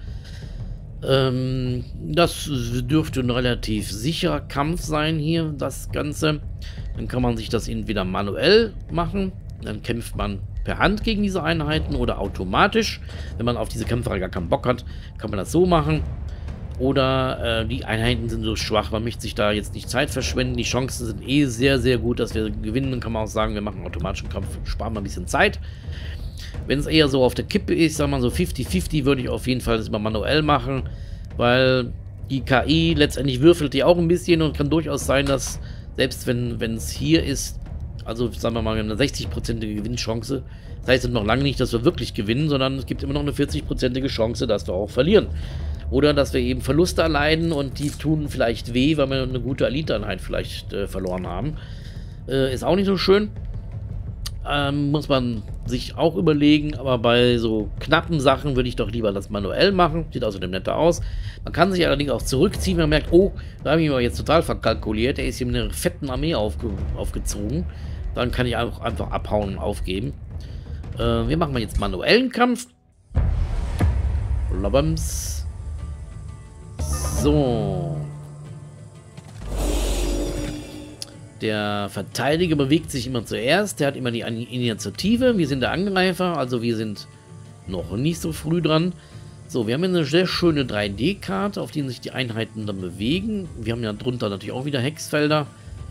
Das dürfte ein relativ sicherer Kampf sein hier, das Ganze. Dann kann man sich das entweder manuell machen, dann kämpft man per Hand gegen diese Einheiten oder automatisch. Wenn man auf diese Kämpferei gar keinen Bock hat, kann man das so machen. Oder die Einheiten sind so schwach, man möchte sich da jetzt nicht Zeit verschwenden. Die Chancen sind eh sehr, sehr gut, dass wir gewinnen. Dann kann man auch sagen, wir machen einen automatischen Kampf, sparen wir ein bisschen Zeit. Wenn es eher so auf der Kippe ist, sagen wir so 50-50, würde ich auf jeden Fall das immer manuell machen. Weil die KI letztendlich würfelt die auch ein bisschen und kann durchaus sein, dass selbst wenn es hier ist, also sagen wir mal, wir haben eine 60%ige Gewinnchance. Das heißt noch lange nicht, dass wir wirklich gewinnen, sondern es gibt immer noch eine 40%ige Chance, dass wir auch verlieren. Oder dass wir eben Verluste erleiden und die tun vielleicht weh, weil wir eine gute Elite-Einheit vielleicht verloren haben. Ist auch nicht so schön. Muss man sich auch überlegen, aber bei so knappen Sachen würde ich doch lieber das manuell machen. Sieht außerdem netter aus. Man kann sich allerdings auch zurückziehen, wenn man merkt, oh, da habe ich mir jetzt total verkalkuliert. Der ist hier mit einer fetten Armee aufgezogen. Dann kann ich auch einfach abhauen und aufgeben. Wir machen jetzt manuellen Kampf. Blabams. So. Der Verteidiger bewegt sich immer zuerst. Der hat immer die Initiative. Wir sind der Angreifer, also wir sind noch nicht so früh dran. So, wir haben hier eine sehr schöne 3D-Karte, auf denen sich die Einheiten dann bewegen. Wir haben ja drunter natürlich auch wieder Hexfelder.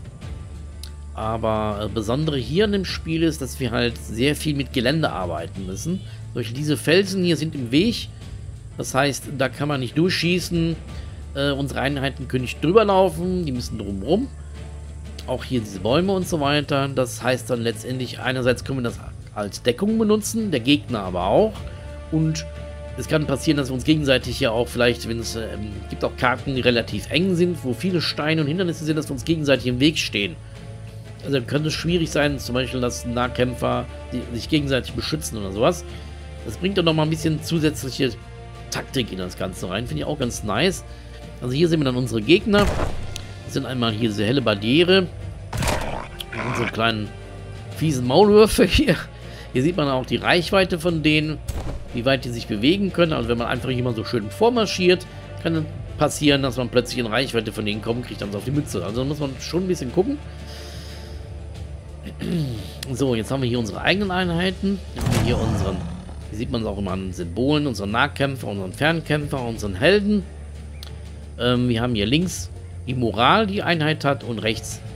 Aber Besondere hier in dem Spiel ist, dass wir halt sehr viel mit Gelände arbeiten müssen. Diese Felsen hier sind im Weg. Das heißt, da kann man nicht durchschießen. Unsere Einheiten können nicht drüber laufen, die müssen drumherum. Auch hier diese Bäume und so weiter. Das heißt dann letztendlich, einerseits können wir das als Deckung benutzen, der Gegner aber auch. Und es kann passieren, dass wir uns gegenseitig ja auch vielleicht, wenn es gibt auch Karten, die relativ eng sind, wo viele Steine und Hindernisse sind, dass wir uns gegenseitig im Weg stehen. Also könnte es schwierig sein, zum Beispiel, dass Nahkämpfer sich gegenseitig beschützen oder sowas. Das bringt dann nochmal ein bisschen zusätzliche Taktik in das Ganze rein. Finde ich auch ganz nice. Also hier sehen wir dann unsere Gegner. Das sind einmal hier diese helle Barriere. Unsere kleinen fiesen Maulwürfe hier. Hier sieht man auch die Reichweite von denen, wie weit die sich bewegen können. Also wenn man einfach jemand so schön vormarschiert, kann passieren, dass man plötzlich in Reichweite von denen kommt, kriegt dann so auf die Mütze. Also da muss man schon ein bisschen gucken. So, jetzt haben wir hier unsere eigenen Einheiten. Hier unseren, hier sieht man es auch immer an Symbolen, unseren Nahkämpfer, unseren Fernkämpfer, unseren Helden. Wir haben hier links die Moral, die Einheit hat, und rechts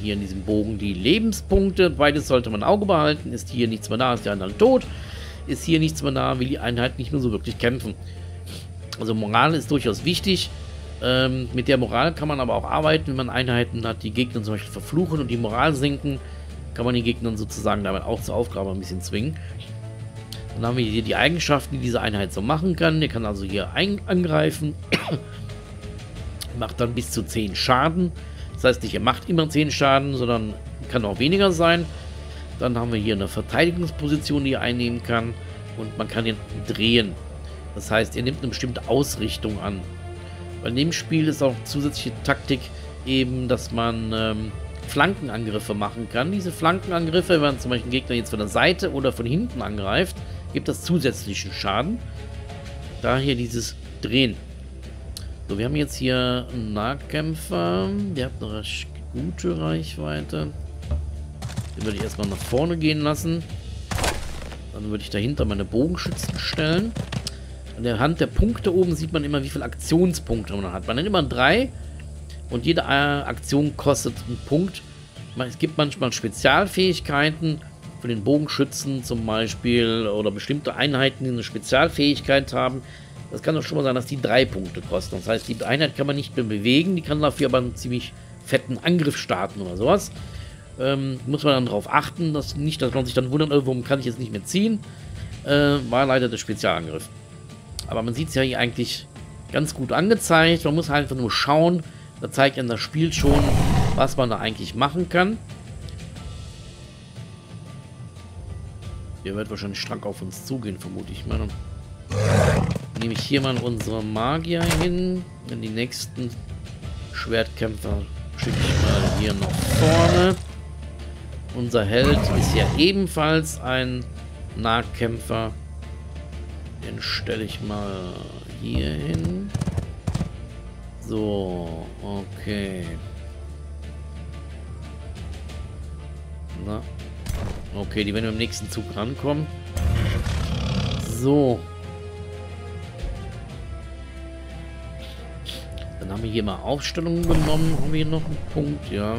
hier in diesem Bogen die Lebenspunkte. Beides sollte man im Auge behalten. Ist hier nichts mehr da, ist die Einheit tot. Ist hier nichts mehr da, will die Einheit nicht mehr so wirklich kämpfen. Also Moral ist durchaus wichtig. Mit der Moral kann man aber auch arbeiten, wenn man Einheiten hat, die Gegner zum Beispiel verfluchen und die Moral senken, kann man die Gegner sozusagen damit auch zur Aufgabe ein bisschen zwingen. Dann haben wir hier die Eigenschaften, die diese Einheit so machen kann. Der kann also hier angreifen. Macht dann bis zu 10 Schaden. Das heißt nicht, er macht immer 10 Schaden, sondern kann auch weniger sein. Dann haben wir hier eine Verteidigungsposition, die er einnehmen kann. Und man kann ihn drehen. Das heißt, er nimmt eine bestimmte Ausrichtung an. Bei dem Spiel ist auch zusätzliche Taktik eben, dass man Flankenangriffe machen kann. Diese Flankenangriffe, wenn man zum Beispiel einen Gegner jetzt von der Seite oder von hinten angreift, gibt das zusätzlichen Schaden. Daher dieses Drehen. So, wir haben jetzt hier einen Nahkämpfer. Der hat eine recht gute Reichweite. Den würde ich erstmal nach vorne gehen lassen. Dann würde ich dahinter meine Bogenschützen stellen. An der Hand der Punkte oben sieht man immer, wie viele Aktionspunkte man hat. Man hat immer 3 und jede Aktion kostet einen Punkt. Es gibt manchmal Spezialfähigkeiten von den Bogenschützen zum Beispiel oder bestimmte Einheiten, die eine Spezialfähigkeit haben. Das kann doch schon mal sein, dass die 3 Punkte kosten. Das heißt, die Einheit kann man nicht mehr bewegen, die kann dafür aber einen ziemlich fetten Angriff starten oder sowas. Muss man dann darauf achten, dass man sich dann wundert, warum kann ich jetzt nicht mehr ziehen. War leider der Spezialangriff. Aber man sieht es ja hier eigentlich ganz gut angezeigt. Man muss halt einfach nur schauen. Da zeigt einem das Spiel schon, was man da eigentlich machen kann. Der wird wahrscheinlich stark auf uns zugehen, vermute ich mal. Nehme ich hier mal unsere Magier hin. In die nächsten Schwertkämpfer schicke ich mal hier nach vorne. Unser Held ist ja ebenfalls ein Nahkämpfer. Den stelle ich mal hier hin. So, okay. Na. Okay, die werden im nächsten Zug rankommen. So. Dann haben wir hier mal Aufstellungen genommen. Haben wir hier noch einen Punkt? Ja.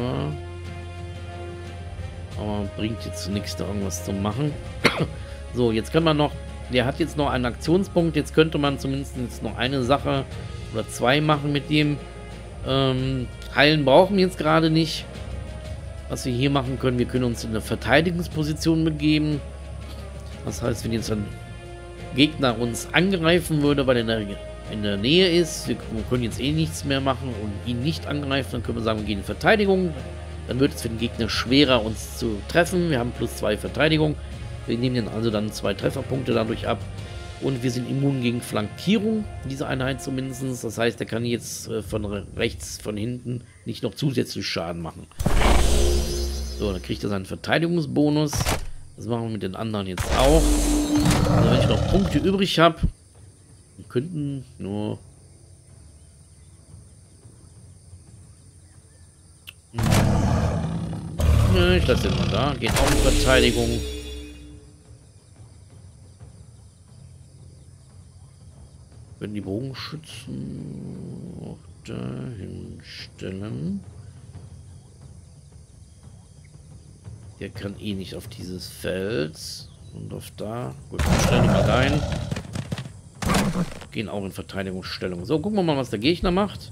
Aber bringt jetzt nichts, da irgendwas zu machen. So, jetzt kann man noch... Der hat jetzt noch einen Aktionspunkt. Jetzt könnte man zumindest jetzt noch eine Sache oder 2 machen mit dem. Heilen brauchen wir jetzt gerade nicht. Was wir hier machen können, wir können uns in eine Verteidigungsposition begeben. Das heißt, wenn jetzt ein Gegner uns angreifen würde, weil er in der Nähe ist, wir können jetzt eh nichts mehr machen und ihn nicht angreifen, dann können wir sagen, wir gehen in Verteidigung. Dann wird es für den Gegner schwerer, uns zu treffen. Wir haben +2 Verteidigung. Wir nehmen den also dann 2 Trefferpunkte dadurch ab. Und wir sind immun gegen Flankierung, diese Einheit zumindest. Das heißt, er kann jetzt von rechts, von hinten nicht noch zusätzlich Schaden machen. So, dann kriegt er seinen Verteidigungsbonus. Das machen wir mit den anderen jetzt auch. Also wenn ich noch Punkte übrig habe, könnten nur... Ich lasse den mal da. Geht auch in Verteidigung. Wenn die Bogenschützen auch dahin stellen. Der kann eh nicht auf dieses Feld. Und auf da. Gut, dann stellen die mal rein. Gehen auch in Verteidigungsstellung. So, gucken wir mal, was der Gegner macht.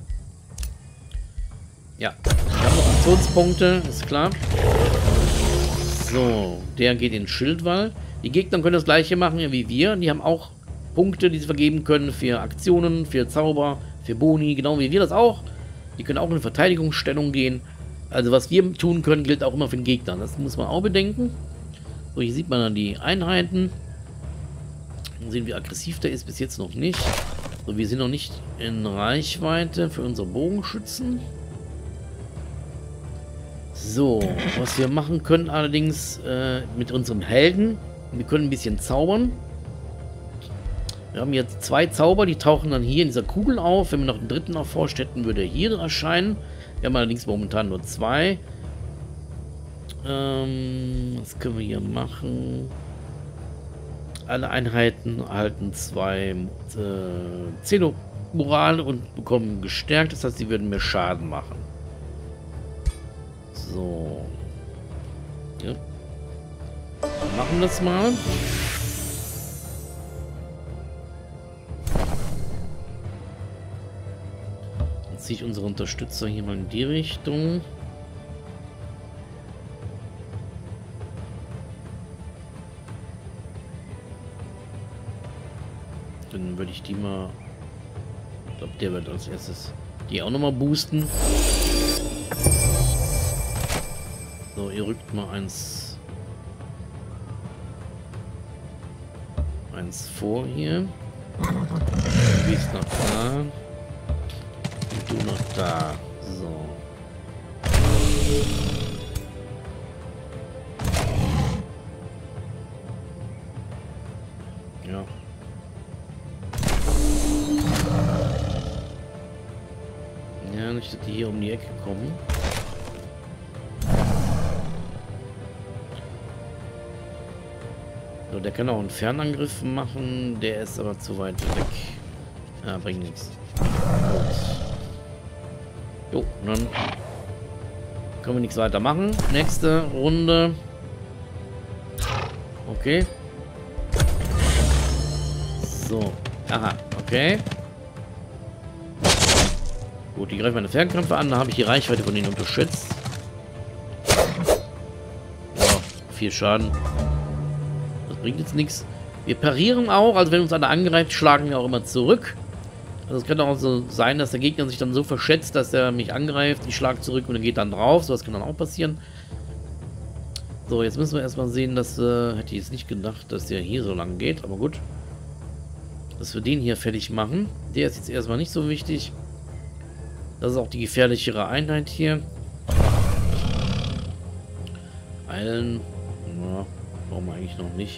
Ja, wir haben noch Aktionspunkte, ist klar. So, der geht in den Schildwall. Die Gegner können das gleiche machen wie wir. Die haben auch Punkte, die sie vergeben können für Aktionen, für Zauber, für Boni, genau wie wir das auch. Die können auch in Verteidigungsstellung gehen. Also was wir tun können, gilt auch immer für den Gegner. Das muss man auch bedenken. So, hier sieht man dann die Einheiten. Dann sehen, wie aggressiv der ist, bis jetzt noch nicht. So, wir sind noch nicht in Reichweite für unsere Bogenschützen. So, was wir machen können allerdings mit unserem Helden. Wir können ein bisschen zaubern. Wir haben jetzt 2 Zauber, die tauchen dann hier in dieser Kugel auf. Wenn wir noch einen dritten erforscht hätten, würde er hier erscheinen. Wir haben allerdings momentan nur 2. Was können wir hier machen? Alle Einheiten erhalten 2 Moral und bekommen gestärkt. Das heißt, sie würden mehr Schaden machen. So. Ja. Wir machen das mal. Jetzt ziehe ich unsere Unterstützer hier mal in die Richtung. Dann würde ich die mal... Ich glaube, der wird als erstes die auch nochmal boosten. So, ihr rückt mal eins vor hier. Du bist noch da. Und du noch da. So. Ja. Ja, nicht, dass die hier um die Ecke kommen. So, der kann auch einen Fernangriff machen, der ist aber zu weit weg. Ja, bringt nichts. Jo, dann können wir nichts weiter machen. Nächste Runde. Okay. So. Aha, okay. Gut, die greifen meine Fernkämpfer an, da habe ich die Reichweite von denen unterschätzt. Ja, 4 Schaden. Das bringt jetzt nichts. Wir parieren auch, also wenn uns einer angreift, schlagen wir auch immer zurück. Also es könnte auch so sein, dass der Gegner sich dann so verschätzt, dass er mich angreift, ich schlage zurück und er geht dann drauf. So was kann dann auch passieren. So, jetzt müssen wir erstmal sehen, dass, hätte ich jetzt nicht gedacht, dass der hier so lang geht, aber gut. Dass wir den hier fertig machen. Der ist jetzt erstmal nicht so wichtig. Das ist auch die gefährlichere Einheit hier. Eilen. Ja, brauchen wir eigentlich noch nicht.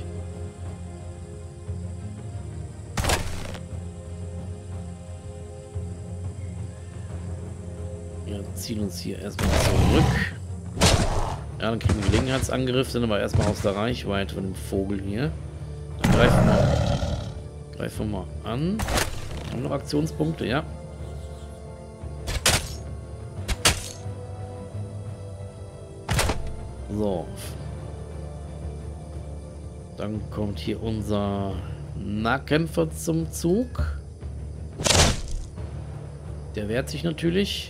Ja, ziehen uns hier erstmal zurück. Ja, dann kriegen wir einen Gelegenheitsangriff, sind aber erstmal aus der Reichweite von dem Vogel hier. Dann greifen wir mal an. Haben noch Aktionspunkte, ja. So. Dann kommt hier unser Nahkämpfer zum Zug. Der wehrt sich natürlich.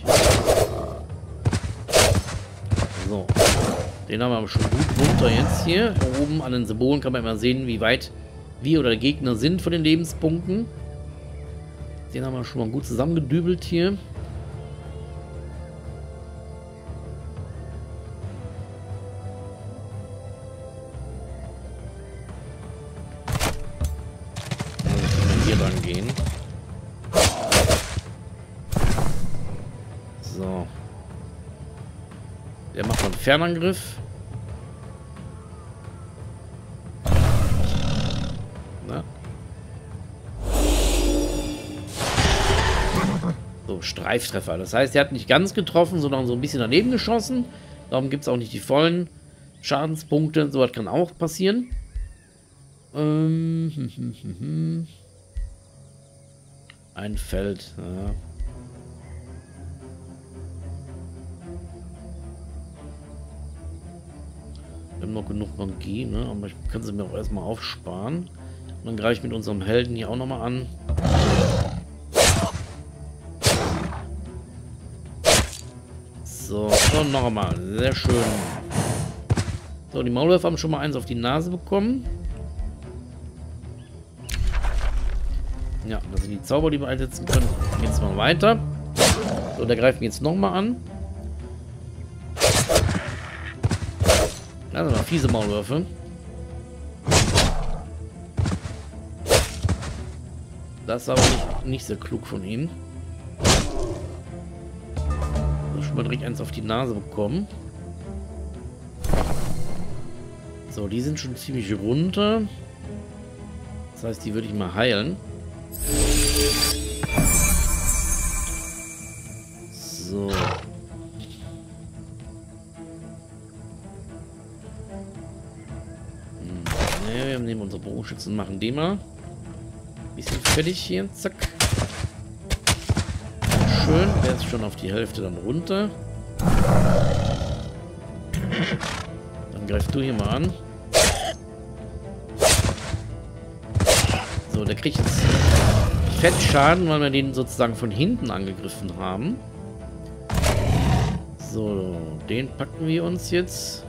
So. Den haben wir schon gut runter jetzt hier. Oben an den Symbolen kann man immer sehen, wie weit wir oder der Gegner sind von den Lebenspunkten. Den haben wir schon mal gut zusammengedübelt hier. Gehen. So. Der macht einen Fernangriff. Na. So, Streiftreffer. Das heißt, er hat nicht ganz getroffen, sondern so ein bisschen daneben geschossen. Darum gibt es auch nicht die vollen Schadenspunkte. So was kann auch passieren. Ein Feld, ja. Wir haben noch genug Magie, ne? Aber ich kann sie mir auch erstmal aufsparen. Und dann greife ich mit unserem Helden hier auch nochmal an. So, und noch einmal. Sehr schön. So, die Maulwürfe haben schon mal eins auf die Nase bekommen. Ja, das sind die Zauber, die wir einsetzen können. Jetzt mal weiter. So, der greift mich jetzt nochmal an. Das sind noch fiese Maulwürfe. Das ist aber nicht sehr klug von ihm. So, schon mal direkt eins auf die Nase bekommen. So, die sind schon ziemlich runter. Das heißt, die würde ich mal heilen. So. Ne, wir nehmen unsere Bogenschützen und machen den mal. Bisschen fertig hier. Zack. Schön. Der ist schon auf die Hälfte dann runter. Dann greifst du hier mal an. So, der kriegt jetzt Fettschaden, weil wir den sozusagen von hinten angegriffen haben. So, den packen wir uns jetzt.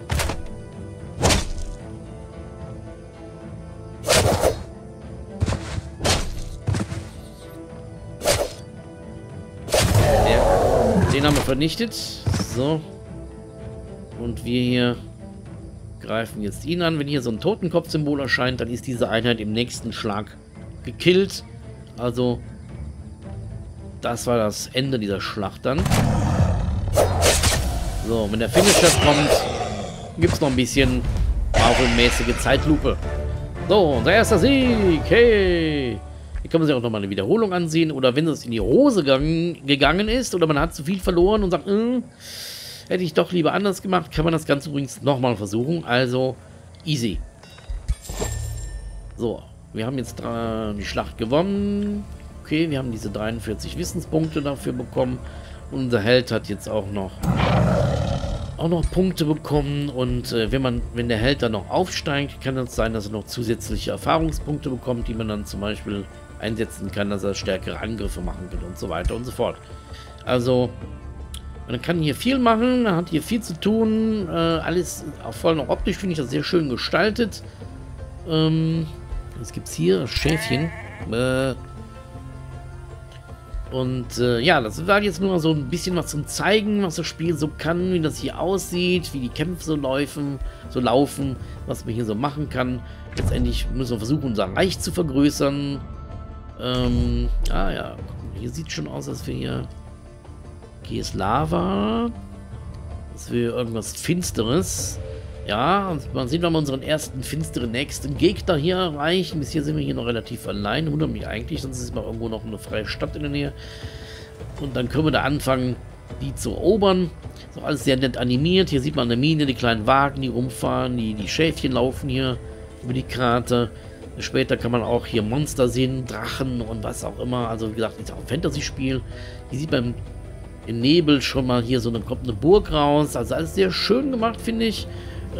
Den haben wir vernichtet. So. Und wir hier greifen jetzt ihn an. Wenn hier so ein Totenkopf-Symbol erscheint, dann ist diese Einheit im nächsten Schlag gekillt. Also, das war das Ende dieser Schlacht dann. So, wenn der Finisher kommt, gibt es noch ein bisschen Marvel-mäßige Zeitlupe. So, unser erster Sieg. Hey! Hier kann man sich auch nochmal eine Wiederholung ansehen. Oder wenn es in die Hose gegangen ist oder man hat zu viel verloren und sagt, hätte ich doch lieber anders gemacht, kann man das Ganze übrigens nochmal versuchen. Also, easy. So, wir haben jetzt die Schlacht gewonnen. Okay, wir haben diese 43 Wissenspunkte dafür bekommen. Unser Held hat jetzt auch noch Punkte bekommen. Und wenn der Held dann noch aufsteigt, kann es sein, dass er noch zusätzliche Erfahrungspunkte bekommt, die man dann zum Beispiel einsetzen kann, dass er stärkere Angriffe machen kann und so weiter und so fort. Also, man kann hier viel machen, man hat hier viel zu tun. Alles, auch vor allem optisch finde ich das sehr schön gestaltet. Was gibt es hier? Das Schäfchen. Ja, das war jetzt nur so ein bisschen was zum Zeigen, was das Spiel so kann, wie das hier aussieht, wie die Kämpfe so laufen, was man hier so machen kann. Letztendlich müssen wir versuchen, unser Reich zu vergrößern. Ja, hier sieht schon aus, als wir hier... Hier ist Lava. Das wäre irgendwas Finsteres. Ja, und man sieht, wenn wir unseren ersten finsteren nächsten Gegner hier erreichen. Bis hier sind wir hier noch relativ allein. Wundert mich eigentlich, sonst ist mal irgendwo noch eine freie Stadt in der Nähe. Und dann können wir da anfangen, die zu erobern. So alles sehr nett animiert. Hier sieht man eine Mine, die kleinen Wagen, die rumfahren. Die Schäfchen laufen hier über die Karte. Später kann man auch hier Monster sehen, Drachen und was auch immer. Also wie gesagt, ist auch ein Fantasy-Spiel. Hier sieht man im Nebel schon mal hier kommt eine Burg raus. Also alles sehr schön gemacht, finde ich.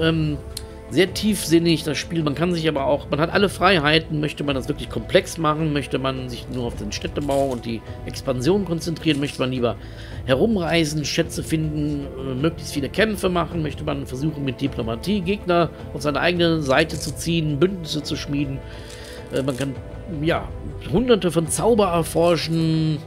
Sehr tiefsinnig, das Spiel. Man kann sich aber auch, man hat alle Freiheiten. Möchte man das wirklich komplex machen? Möchte man sich nur auf den Städtebau und die Expansion konzentrieren? Möchte man lieber herumreisen, Schätze finden, möglichst viele Kämpfe machen? Möchte man versuchen, mit Diplomatie Gegner auf seine eigene Seite zu ziehen, Bündnisse zu schmieden? Man kann, ja, hunderte von Zauber erforschen.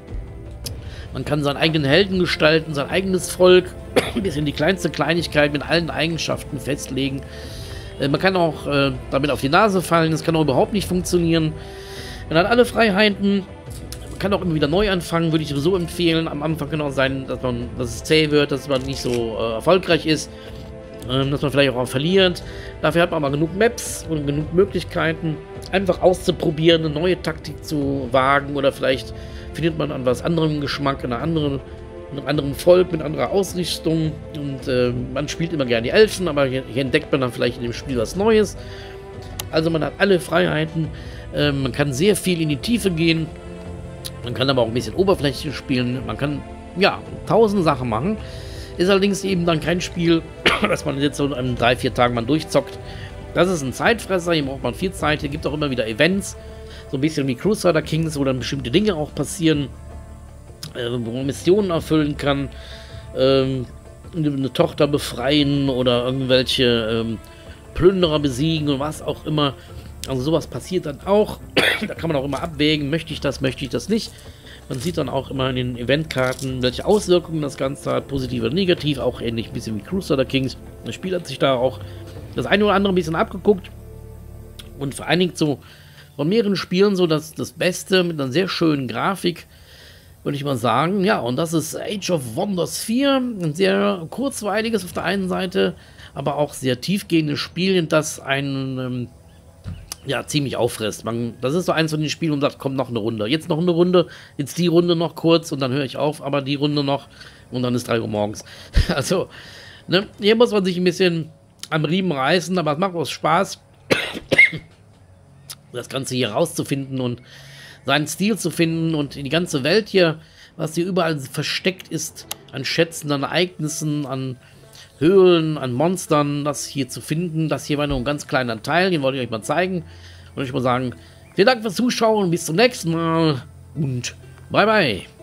Man kann seinen eigenen Helden gestalten, sein eigenes Volk bis in die kleinste Kleinigkeit mit allen Eigenschaften festlegen. Man kann auch damit auf die Nase fallen, das kann auch überhaupt nicht funktionieren. Man hat alle Freiheiten, man kann auch immer wieder neu anfangen, würde ich sowieso empfehlen. Am Anfang kann auch sein, dass es zäh wird, dass man nicht so erfolgreich ist, dass man vielleicht auch verliert. Dafür hat man aber genug Maps und genug Möglichkeiten, einfach auszuprobieren, eine neue Taktik zu wagen oder vielleicht findet man an was anderem Geschmack, in einem anderen Volk, mit anderer Ausrichtung. Und man spielt immer gerne die Elfen, aber hier entdeckt man dann vielleicht in dem Spiel was Neues. Also man hat alle Freiheiten. Man kann sehr viel in die Tiefe gehen. Man kann aber auch ein bisschen Oberfläche spielen. Man kann, ja, 1000 Sachen machen. Ist allerdings eben dann kein Spiel, dass man jetzt so in 3-4 Tagen mal durchzockt. Das ist ein Zeitfresser, hier braucht man viel Zeit. Hier gibt es auch immer wieder Events. So ein bisschen wie Crusader Kings, wo dann bestimmte Dinge auch passieren, wo man Missionen erfüllen kann, eine Tochter befreien oder irgendwelche Plünderer besiegen und was auch immer. Also sowas passiert dann auch. Da kann man auch immer abwägen, möchte ich das nicht. Man sieht dann auch immer in den Eventkarten, welche Auswirkungen das Ganze hat, positiv oder negativ, auch ähnlich ein bisschen wie Crusader Kings. Das Spiel hat sich da auch das eine oder andere ein bisschen abgeguckt und vereinigt so von mehreren Spielen so das Beste mit einer sehr schönen Grafik, würde ich mal sagen. Ja, und das ist Age of Wonders 4. Ein sehr kurzweiliges auf der einen Seite, aber auch sehr tiefgehendes Spiel, das einen ja, ziemlich auffrisst. Das ist so eins von den Spielen, wo man sagt, kommt noch eine Runde. Jetzt noch eine Runde, jetzt die Runde noch kurz und dann höre ich auf, aber die Runde noch und dann ist 3 Uhr morgens. Also, ne, hier muss man sich ein bisschen am Riemen reißen, aber es macht auch Spaß, das Ganze hier rauszufinden und seinen Stil zu finden und in die ganze Welt hier, was hier überall versteckt ist, an Schätzen, an Ereignissen, an Höhlen, an Monstern, das hier zu finden. Das hier war nur ein ganz kleiner Teil, den wollte ich euch mal zeigen. Und ich mal sagen, vielen Dank fürs Zuschauen, bis zum nächsten Mal und bye bye.